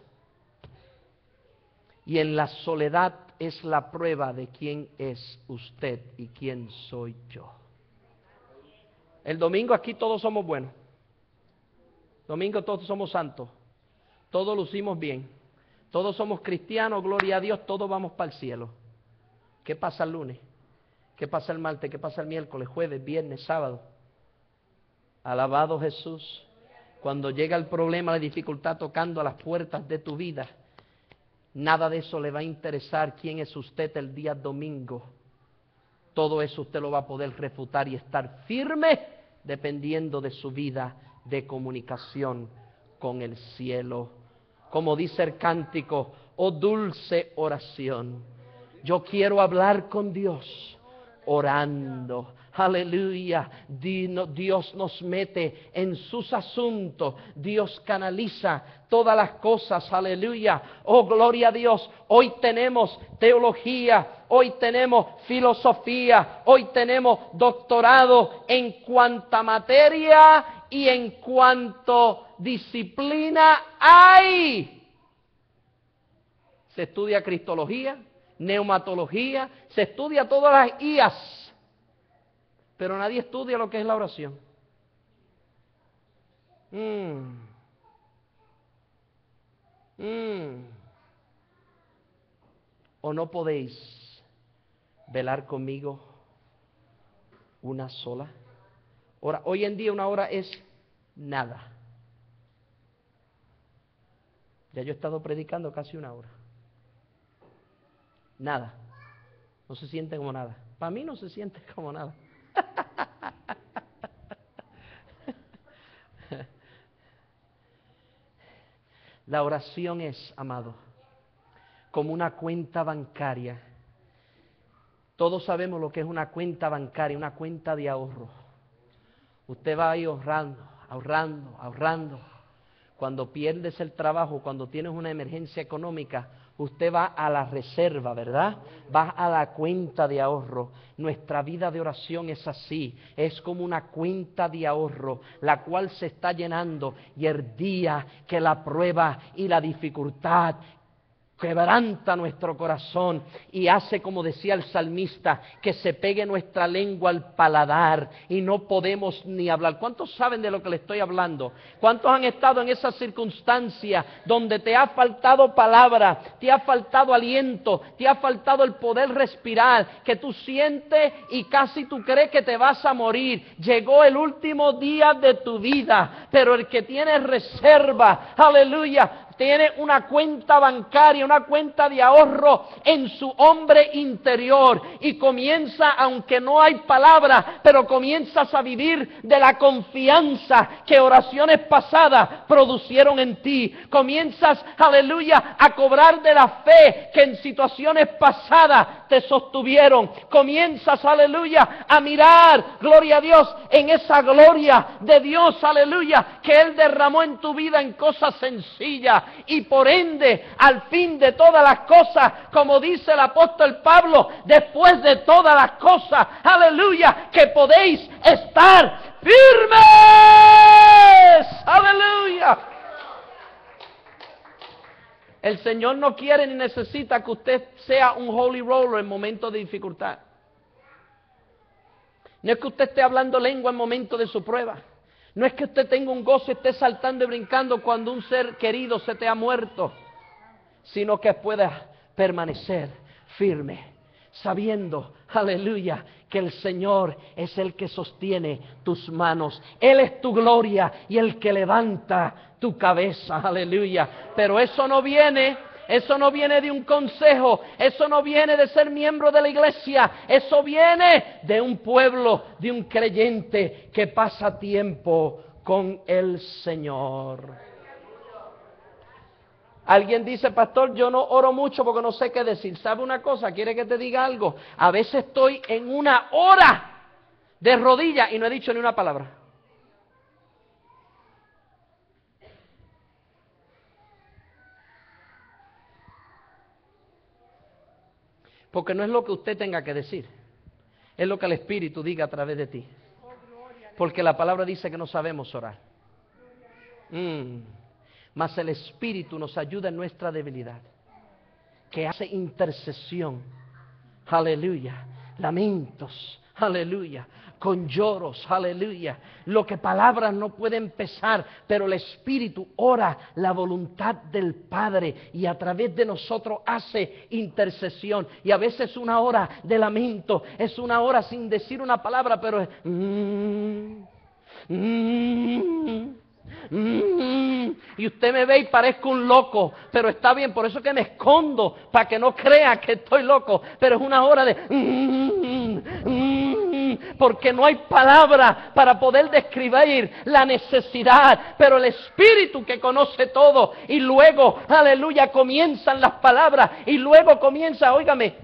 y en la soledad es la prueba de quién es usted y quién soy yo. El domingo aquí todos somos buenos. Domingo todos somos santos. Todos lucimos bien. Todos somos cristianos, gloria a Dios, todos vamos para el cielo. ¿Qué pasa el lunes? ¿Qué pasa el martes? ¿Qué pasa el miércoles, jueves, viernes, sábado? Alabado Jesús. Cuando llega el problema, la dificultad tocando a las puertas de tu vida, nada de eso le va a interesar quién es usted el día domingo. Todo eso usted lo va a poder refutar y estar firme dependiendo de su vida de comunicación con el cielo. Como dice el cántico, oh dulce oración. Yo quiero hablar con Dios orando. Aleluya. Dios nos mete en sus asuntos. Dios canaliza todas las cosas. Aleluya. Oh, gloria a Dios. Hoy tenemos teología. Hoy tenemos filosofía. Hoy tenemos doctorado en cuanta materia y en cuanto disciplina hay. Se estudia cristología, neumatología, se estudia todas las IAS. Pero nadie estudia lo que es la oración. ¿O no podéis velar conmigo una sola hora? Hoy en día una hora es nada. Ya yo he estado predicando casi una hora. Nada. No se siente como nada. Para mí no se siente como nada. La oración es, amado, como una cuenta bancaria. Todos sabemos lo que es una cuenta bancaria, una cuenta de ahorro. Usted va ahí ahorrando. Cuando pierdes el trabajo, cuando tienes una emergencia económica, usted va a la reserva, ¿verdad? Va a la cuenta de ahorro. Nuestra vida de oración es así, es como una cuenta de ahorro, la cual se está llenando, y el día que la prueba y la dificultad quebranta nuestro corazón y hace, como decía el salmista, que se pegue nuestra lengua al paladar y no podemos ni hablar. ¿Cuántos saben de lo que le estoy hablando? ¿Cuántos han estado en esa circunstancia donde te ha faltado palabra, te ha faltado aliento, te ha faltado el poder respirar, que tú sientes y casi tú crees que te vas a morir? Llegó el último día de tu vida, pero el que tiene reserva, aleluya, tiene una cuenta bancaria, una cuenta de ahorro en su hombre interior, y comienza, aunque no hay palabra, pero comienzas a vivir de la confianza que oraciones pasadas producieron en ti. Comienzas, aleluya, a cobrar de la fe que en situaciones pasadas te sostuvieron. Comienzas, aleluya, a mirar, gloria a Dios, en esa gloria de Dios, aleluya, que Él derramó en tu vida en cosas sencillas. Y por ende, al fin de todas las cosas, como dice el apóstol Pablo, después de todas las cosas, aleluya, que podéis estar firmes, aleluya. El Señor no quiere ni necesita que usted sea un holy roller en momentos de dificultad. No es que usted esté hablando lengua en momentos de su prueba. No es que usted tenga un gozo y esté saltando y brincando cuando un ser querido se te ha muerto, sino que pueda permanecer firme, sabiendo, aleluya, que el Señor es el que sostiene tus manos. Él es tu gloria y el que levanta tu cabeza, aleluya. Pero eso no viene de un consejo, eso no viene de ser miembro de la iglesia, eso viene de un pueblo, de un creyente que pasa tiempo con el Señor. Alguien dice: pastor, yo no oro mucho porque no sé qué decir. ¿Sabe una cosa? ¿Quiere que te diga algo? A veces estoy en una hora de rodillas y no he dicho ni una palabra. Porque no es lo que usted tenga que decir, es lo que el Espíritu diga a través de ti. Porque la palabra dice que no sabemos orar. Mas el Espíritu nos ayuda en nuestra debilidad, que hace intercesión, aleluya, lamentos, aleluya, con lloros, aleluya, lo que palabras no pueden expresar, pero el Espíritu ora la voluntad del Padre y a través de nosotros hace intercesión. Y a veces una hora de lamento es una hora sin decir una palabra, pero es y usted me ve y parezco un loco, pero está bien, por eso que me escondo, para que no crea que estoy loco, pero es una hora de porque no hay palabra para poder describir la necesidad, pero el Espíritu que conoce todo, y luego, aleluya, comienzan las palabras, y luego comienza, óigame,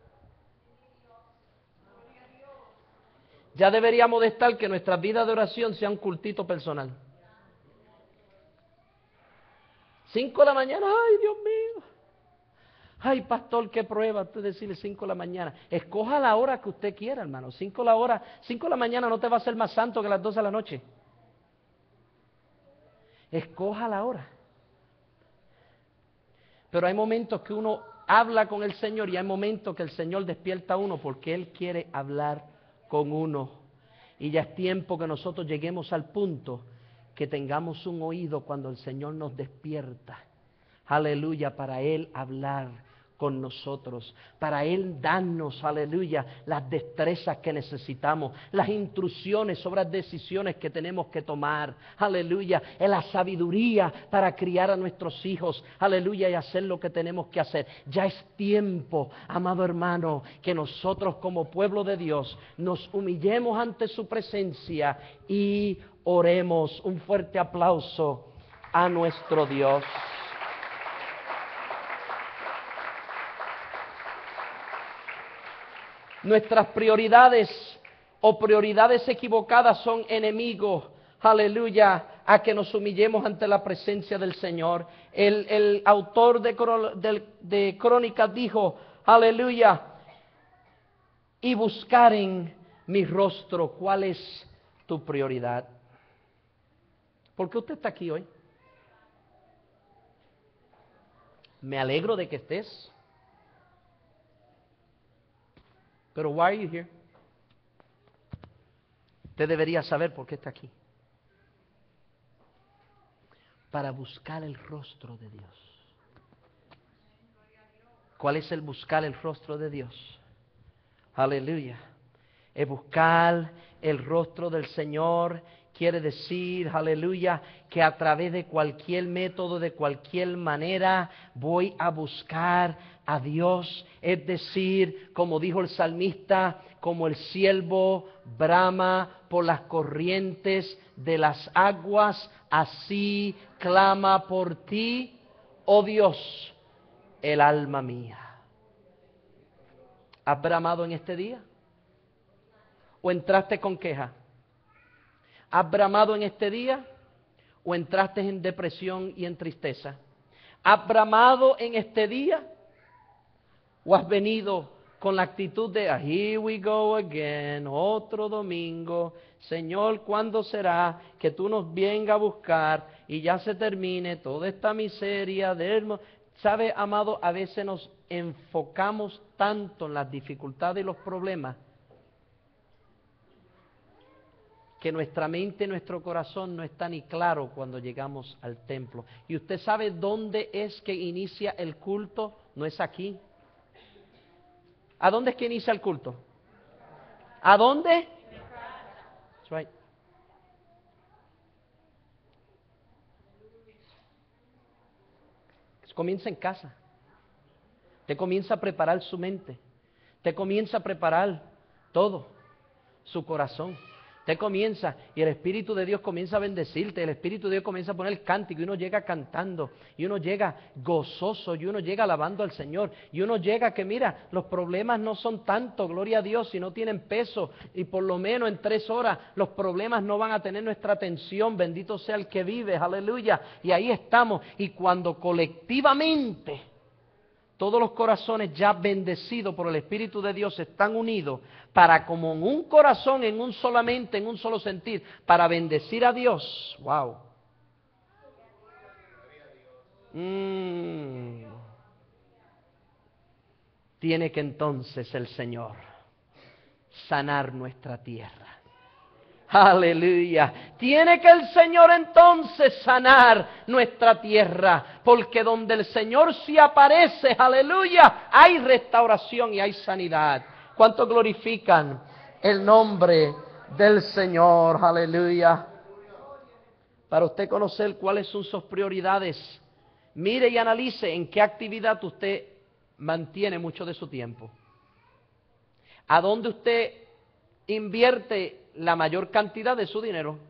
ya deberíamos de estar que nuestras vidas de oración sea un cultito personal. 5 de la mañana, ay Dios mío, ay pastor, qué prueba, usted decirle 5 de la mañana, escoja la hora que usted quiera, hermano. 5 de la mañana no te va a hacer más santo que las 12 de la noche. Escoja la hora. Pero hay momentos que uno habla con el Señor y hay momentos que el Señor despierta a uno porque Él quiere hablar con uno. Y ya es tiempo que nosotros lleguemos al punto que tengamos un oído cuando el Señor nos despierta, aleluya, para Él hablar con nosotros, para Él darnos, aleluya, las destrezas que necesitamos, las instrucciones sobre las decisiones que tenemos que tomar, aleluya, en la sabiduría para criar a nuestros hijos, aleluya, y hacer lo que tenemos que hacer. Ya es tiempo, amado hermano, que nosotros como pueblo de Dios nos humillemos ante su presencia y oremos. Un fuerte aplauso a nuestro Dios. Nuestras prioridades o prioridades equivocadas son enemigos, aleluya, a que nos humillemos ante la presencia del Señor. El autor de Crónicas dijo, aleluya, y buscar en mi rostro. ¿Cuál es tu prioridad? ¿Por qué usted está aquí hoy? Me alegro de que estés. Pero why are you here? Usted debería saber por qué está aquí. Para buscar el rostro de Dios. ¿Cuál es el buscar el rostro de Dios? Aleluya. Es buscar el rostro del Señor. Quiere decir, aleluya, que a través de cualquier método, de cualquier manera, voy a buscar a Dios. Es decir, como dijo el salmista, como el siervo brama por las corrientes de las aguas, así clama por ti, oh Dios, el alma mía. ¿Has bramado en este día? ¿O entraste con queja? ¿Has bramado en este día o entraste en depresión y en tristeza? ¿Has bramado en este día o has venido con la actitud de here we go again, otro domingo? Señor, ¿cuándo será que tú nos vengas a buscar y ya se termine toda esta miseria del... ¿Sabe, amado? A veces nos enfocamos tanto en las dificultades y los problemas que nuestra mente y nuestro corazón no está ni claro cuando llegamos al templo. ¿Y usted sabe dónde es que inicia el culto? No es aquí. ¿A dónde es que inicia el culto? ¿A dónde? That's right. Comienza en casa. Te comienza a preparar su mente. Te comienza a preparar todo, su corazón. Usted comienza y el Espíritu de Dios comienza a bendecirte, el Espíritu de Dios comienza a poner el cántico y uno llega cantando, y uno llega gozoso, y uno llega alabando al Señor, y uno llega que mira, los problemas no son tanto, gloria a Dios, si no tienen peso, y por lo menos en 3 horas los problemas no van a tener nuestra atención, bendito sea el que vive, aleluya, y ahí estamos, y cuando colectivamente todos los corazones ya bendecidos por el Espíritu de Dios están unidos para como en un corazón, en un solamente, en un solo sentir, para bendecir a Dios. ¡Wow! Tiene que entonces el Señor sanar nuestra tierra. Aleluya. Tiene que el Señor entonces sanar nuestra tierra, porque donde el Señor se aparece, aleluya, hay restauración y hay sanidad. ¿Cuántos glorifican el nombre del Señor? Aleluya. Para usted conocer cuáles son sus prioridades, mire y analice en qué actividad usted mantiene mucho de su tiempo. ¿A dónde usted invierte la mayor cantidad de su dinero?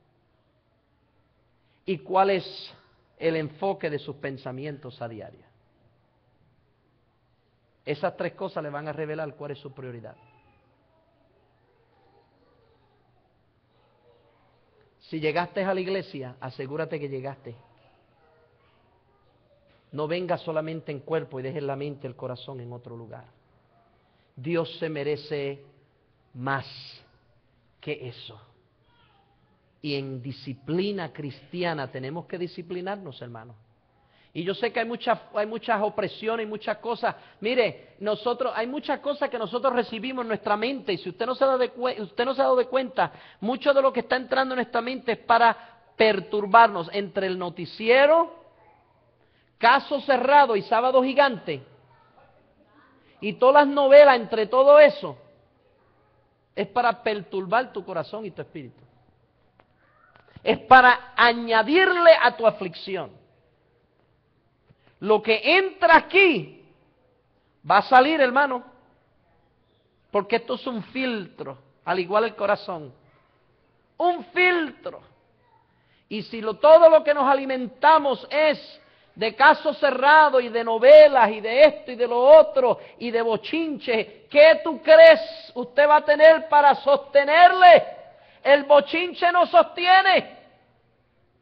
¿Y cuál es el enfoque de sus pensamientos a diario? Esas 3 cosas le van a revelar cuál es su prioridad. Si llegaste a la iglesia, asegúrate que llegaste. No vengas solamente en cuerpo y dejes la mente y el corazón en otro lugar. Dios se merece más que eso. Y en disciplina cristiana tenemos que disciplinarnos, hermanos. Y yo sé que hay muchas opresiones y muchas cosas. Mire, hay muchas cosas que nosotros recibimos en nuestra mente. Y si usted no se ha dado de cuenta, mucho de lo que está entrando en nuestra mente es para perturbarnos. Entre el noticiero, Caso Cerrado y Sábado Gigante, y todas las novelas, entre todo eso, es para perturbar tu corazón y tu espíritu. Es para añadirle a tu aflicción. Lo que entra aquí va a salir, hermano, porque esto es un filtro, al igual el corazón. Un filtro. Y si todo lo que nos alimentamos es de Caso Cerrado y de novelas y de esto y de lo otro y de bochinche, ¿qué tú crees usted va a tener para sostenerle? El bochinche no sostiene.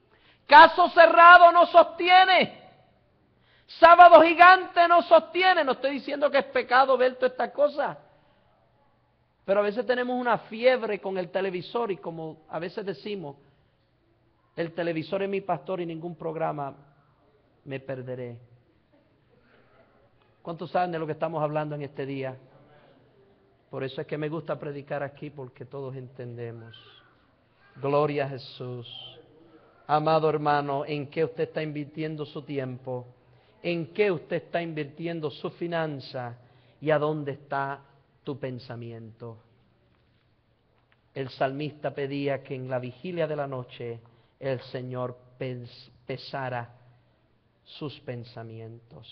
Caso cerrado no sostiene. Sábado gigante no sostiene. No estoy diciendo que es pecado ver todas estas cosas. Pero a veces tenemos una fiebre con el televisor y como a veces decimos, el televisor es mi pastor y ningún programa me perderé. ¿Cuántos saben de lo que estamos hablando en este día? Por eso es que me gusta predicar aquí, porque todos entendemos. Gloria a Jesús. Amado hermano, ¿en qué usted está invirtiendo su tiempo? ¿En qué usted está invirtiendo su finanza? ¿Y a dónde está tu pensamiento? El salmista pedía que en la vigilia de la noche el Señor pesara sus pensamientos.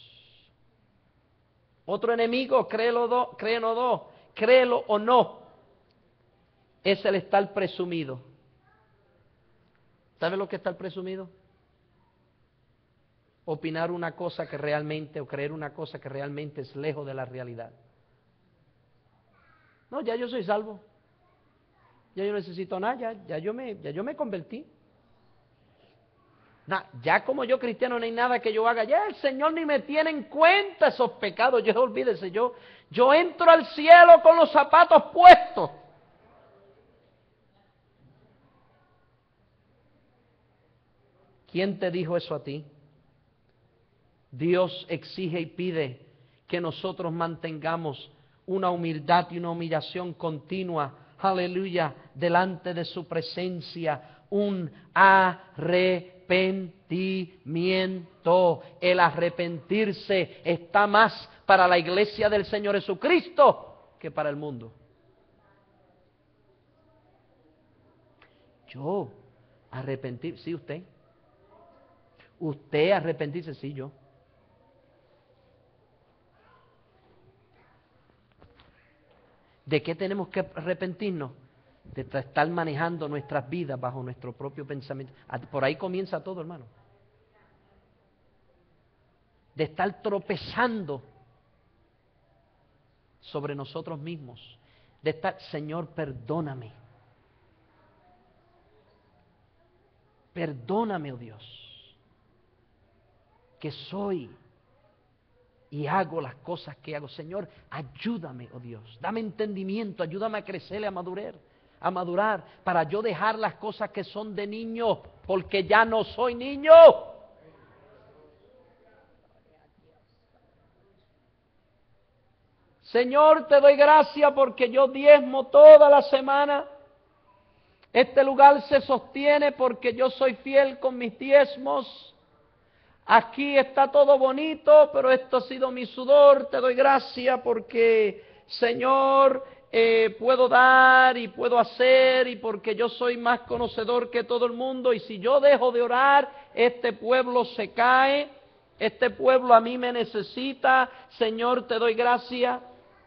Otro enemigo, créelo o no, es el estar presumido. ¿Sabe lo que es estar presumido? Opinar una cosa que realmente, o creer una cosa que realmente es lejos de la realidad. No, ya yo soy salvo. Ya yo no necesito nada, ya yo me convertí. Ya como yo cristiano no hay nada que yo haga, ya el Señor ni me tiene en cuenta esos pecados, olvídese, yo entro al cielo con los zapatos puestos. ¿Quién te dijo eso a ti? Dios exige y pide que nosotros mantengamos una humildad y una humillación continua, aleluya, delante de su presencia, un arrepentimiento. El arrepentirse está más para la iglesia del Señor Jesucristo que para el mundo. Yo, arrepentir, sí, usted. Usted arrepentirse, sí, yo. ¿De qué tenemos que arrepentirnos? De estar manejando nuestras vidas bajo nuestro propio pensamiento. Por ahí comienza todo, hermano. De estar tropezando sobre nosotros mismos. De estar, Señor, perdóname. Perdóname, oh Dios, que soy y hago las cosas que hago. Señor, ayúdame, oh Dios, dame entendimiento, ayúdame a crecer y a madurar, para yo dejar las cosas que son de niño, porque ya no soy niño. Señor, te doy gracias porque yo diezmo toda la semana. Este lugar se sostiene porque yo soy fiel con mis diezmos. Aquí está todo bonito, pero esto ha sido mi sudor. Te doy gracias porque, Señor, puedo dar y puedo hacer, y porque yo soy más conocedor que todo el mundo. Y si yo dejo de orar, este pueblo se cae. Este pueblo a mí me necesita. Señor, te doy gracias.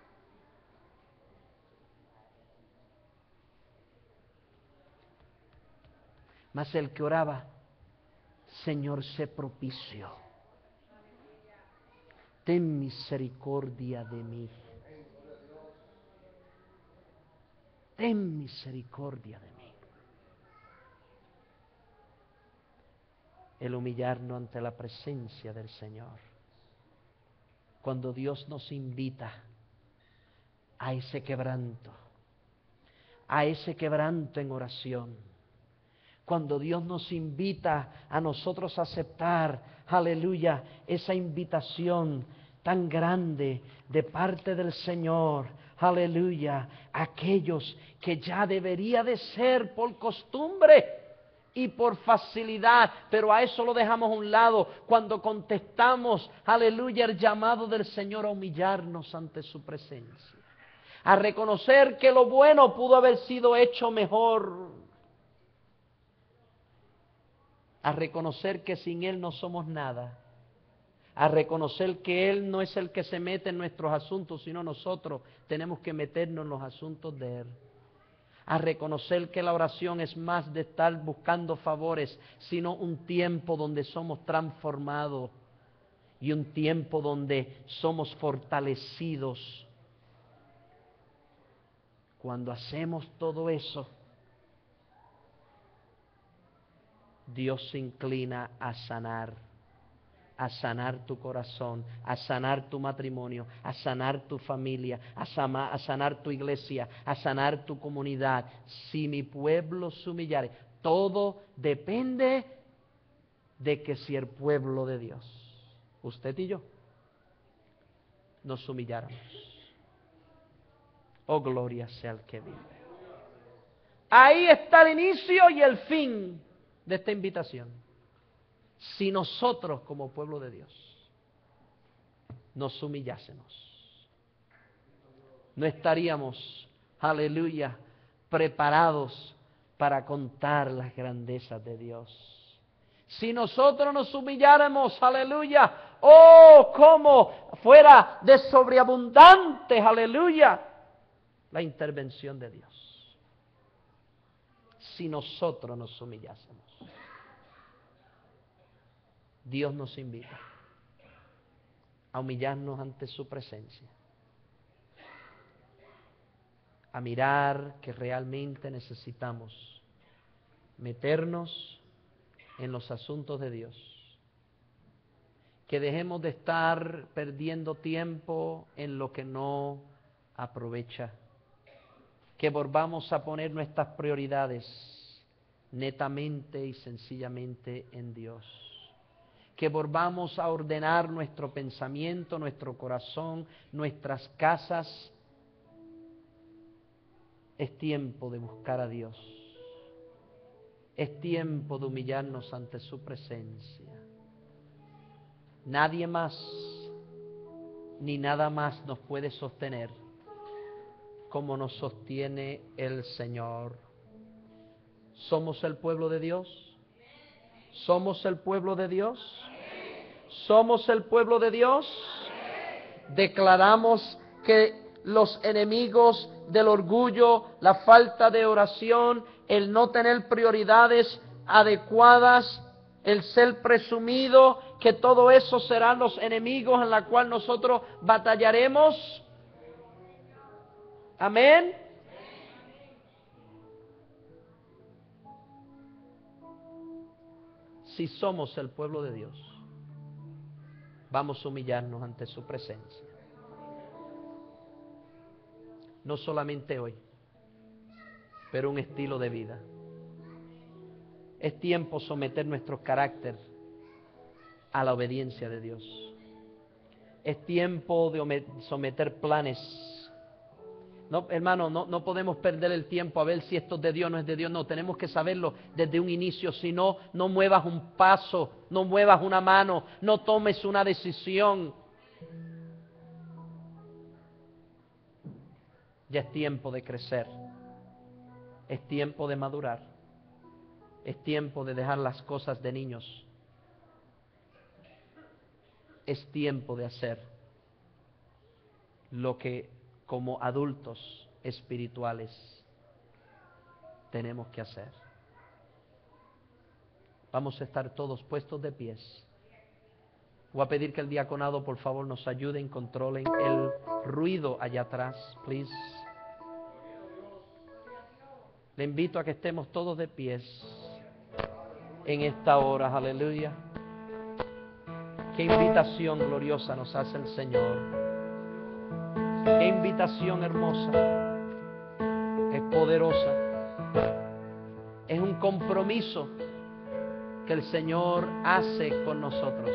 Mas el que oraba, Señor, sé propicio. Ten misericordia de mí. Ten misericordia de mí. El humillarnos ante la presencia del Señor. Cuando Dios nos invita a ese quebranto en oración. Cuando Dios nos invita a nosotros a aceptar, aleluya, esa invitación tan grande de parte del Señor, aleluya, aquellos que ya debería de ser por costumbre y por facilidad, pero a eso lo dejamos a un lado cuando contestamos, aleluya, el llamado del Señor a humillarnos ante su presencia, a reconocer que lo bueno pudo haber sido hecho mejor, a reconocer que sin Él no somos nada, a reconocer que Él no es el que se mete en nuestros asuntos, sino nosotros tenemos que meternos en los asuntos de Él, a reconocer que la oración es más de estar buscando favores, sino un tiempo donde somos transformados y un tiempo donde somos fortalecidos. Cuando hacemos todo eso, Dios se inclina a sanar tu corazón, a sanar tu matrimonio, a sanar tu familia, a sanar tu iglesia, a sanar tu comunidad. Si mi pueblo se humillare, todo depende de que si el pueblo de Dios, usted y yo, nos humilláramos. Oh, gloria sea el que vive. Ahí está el inicio y el fin de esta invitación. Si nosotros como pueblo de Dios nos humillásemos, no estaríamos, aleluya, preparados para contar las grandezas de Dios. Si nosotros nos humilláramos, aleluya, oh, como fuera de sobreabundante, aleluya, la intervención de Dios. Si nosotros nos humillásemos, Dios nos invita a humillarnos ante su presencia, a mirar que realmente necesitamos meternos en los asuntos de Dios, que dejemos de estar perdiendo tiempo en lo que no aprovecha, que volvamos a poner nuestras prioridades netamente y sencillamente en Dios, que volvamos a ordenar nuestro pensamiento, nuestro corazón, nuestras casas. Es tiempo de buscar a Dios, es tiempo de humillarnos ante su presencia. Nadie más ni nada más nos puede sostener como nos sostiene el Señor. ¿Somos el pueblo de Dios? ¿Somos el pueblo de Dios? ¿Somos el pueblo de Dios? Declaramos que los enemigos del orgullo, la falta de oración, el no tener prioridades adecuadas, el ser presumido, que todo eso serán los enemigos en la cual nosotros batallaremos. Amén. Si somos el pueblo de Dios, vamos a humillarnos ante su presencia. No solamente hoy, pero un estilo de vida. Es tiempo someter nuestro carácter a la obediencia de Dios. Es tiempo de someter planes. No, hermano, no podemos perder el tiempo a ver si esto es de Dios o no es de Dios. No, tenemos que saberlo desde un inicio. Si no, no muevas un paso, no muevas una mano, no tomes una decisión. Ya es tiempo de crecer. Es tiempo de madurar. Es tiempo de dejar las cosas de niños. Es tiempo de hacer lo que como adultos espirituales tenemos que hacer. Vamos a estar todos puestos de pies. Voy a pedir que el diaconado por favor nos ayuden, controlen el ruido allá atrás, please. Le invito a que estemos todos de pies en esta hora, aleluya. Qué invitación gloriosa nos hace el Señor. Qué invitación hermosa, es poderosa, es un compromiso que el Señor hace con nosotros.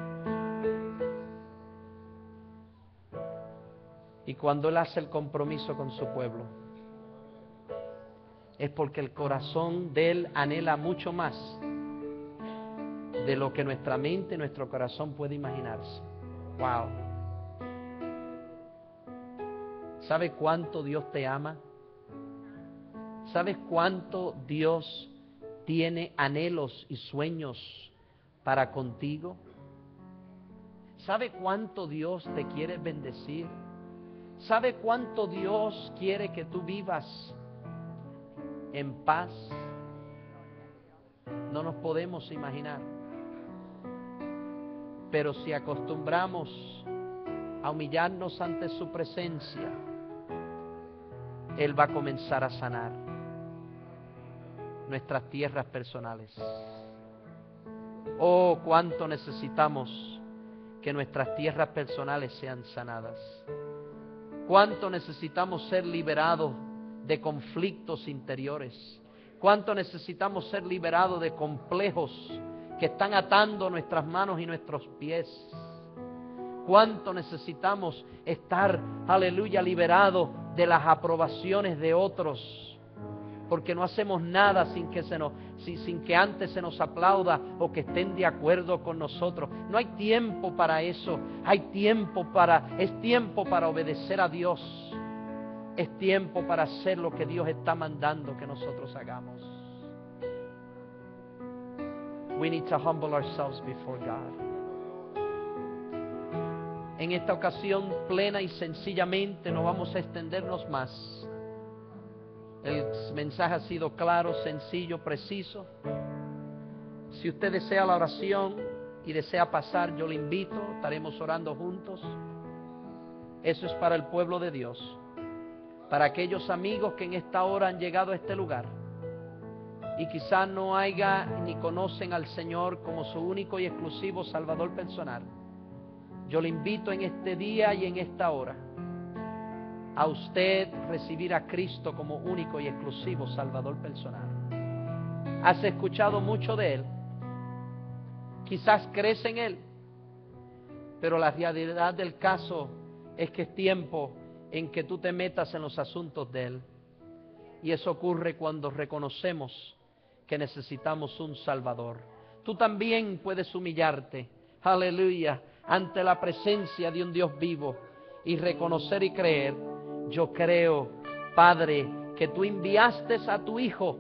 Y cuando Él hace el compromiso con su pueblo, es porque el corazón de Él anhela mucho más de lo que nuestra mente y nuestro corazón puede imaginarse. Wow. ¿Sabes cuánto Dios te ama? ¿Sabes cuánto Dios tiene anhelos y sueños para contigo? ¿Sabe cuánto Dios te quiere bendecir? ¿Sabe cuánto Dios quiere que tú vivas en paz? No nos podemos imaginar. Pero si acostumbramos a humillarnos ante su presencia, Él va a comenzar a sanar nuestras tierras personales. Oh, cuánto necesitamos que nuestras tierras personales sean sanadas. Cuánto necesitamos ser liberados de conflictos interiores. Cuánto necesitamos ser liberados de complejos que están atando nuestras manos y nuestros pies. Cuánto necesitamos estar, aleluya, liberados de las aprobaciones de otros, porque no hacemos nada sin que antes se nos aplauda o que estén de acuerdo con nosotros. No hay tiempo para eso. Es tiempo para obedecer a Dios. Es tiempo para hacer lo que Dios está mandando que nosotros hagamos. We need to humble ourselves before God. En esta ocasión, plena y sencillamente, no vamos a extendernos más. El mensaje ha sido claro, sencillo, preciso. Si usted desea la oración y desea pasar, yo le invito, estaremos orando juntos. Eso es para el pueblo de Dios, para aquellos amigos que en esta hora han llegado a este lugar y quizás no ni conocen al Señor como su único y exclusivo Salvador personal. Yo le invito en este día y en esta hora a usted recibir a Cristo como único y exclusivo Salvador personal. Has escuchado mucho de Él, quizás crees en Él, pero la realidad del caso es que es tiempo en que tú te metas en los asuntos de Él. Y eso ocurre cuando reconocemos que necesitamos un Salvador. Tú también puedes humillarte, aleluya, ante la presencia de un Dios vivo y reconocer y creer: yo creo, Padre, que tú enviaste a tu Hijo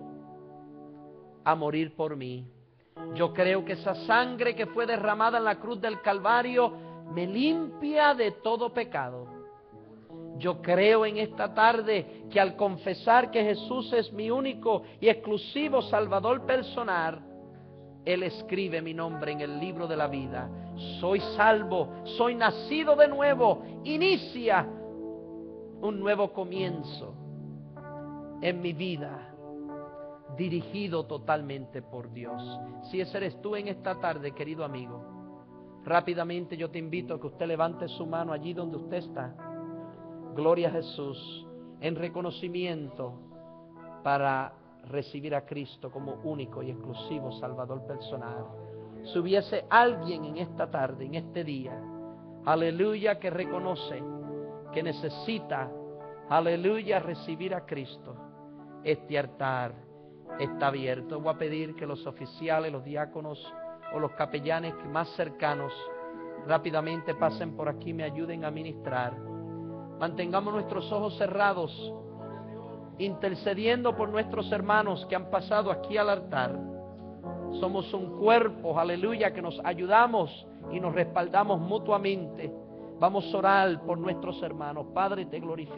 a morir por mí. Yo creo que esa sangre que fue derramada en la cruz del Calvario me limpia de todo pecado. Yo creo en esta tarde que al confesar que Jesús es mi único y exclusivo Salvador personal, Él escribe mi nombre en el libro de la vida. Soy salvo, soy nacido de nuevo. Inicia un nuevo comienzo en mi vida, dirigido totalmente por Dios. Si ese eres tú en esta tarde, querido amigo, rápidamente yo te invito a que usted levante su mano allí donde usted está. Gloria a Jesús, en reconocimiento para recibir a Cristo como único y exclusivo Salvador personal. Si hubiese alguien en esta tarde, en este día, aleluya, que reconoce que necesita, aleluya, recibir a Cristo, este altar está abierto. Voy a pedir que los oficiales, los diáconos o los capellanes más cercanos rápidamente pasen por aquí y me ayuden a ministrar. Mantengamos nuestros ojos cerrados, intercediendo por nuestros hermanos que han pasado aquí al altar. Somos un cuerpo, aleluya, que nos ayudamos y nos respaldamos mutuamente. Vamos a orar por nuestros hermanos. Padre, te glorifico.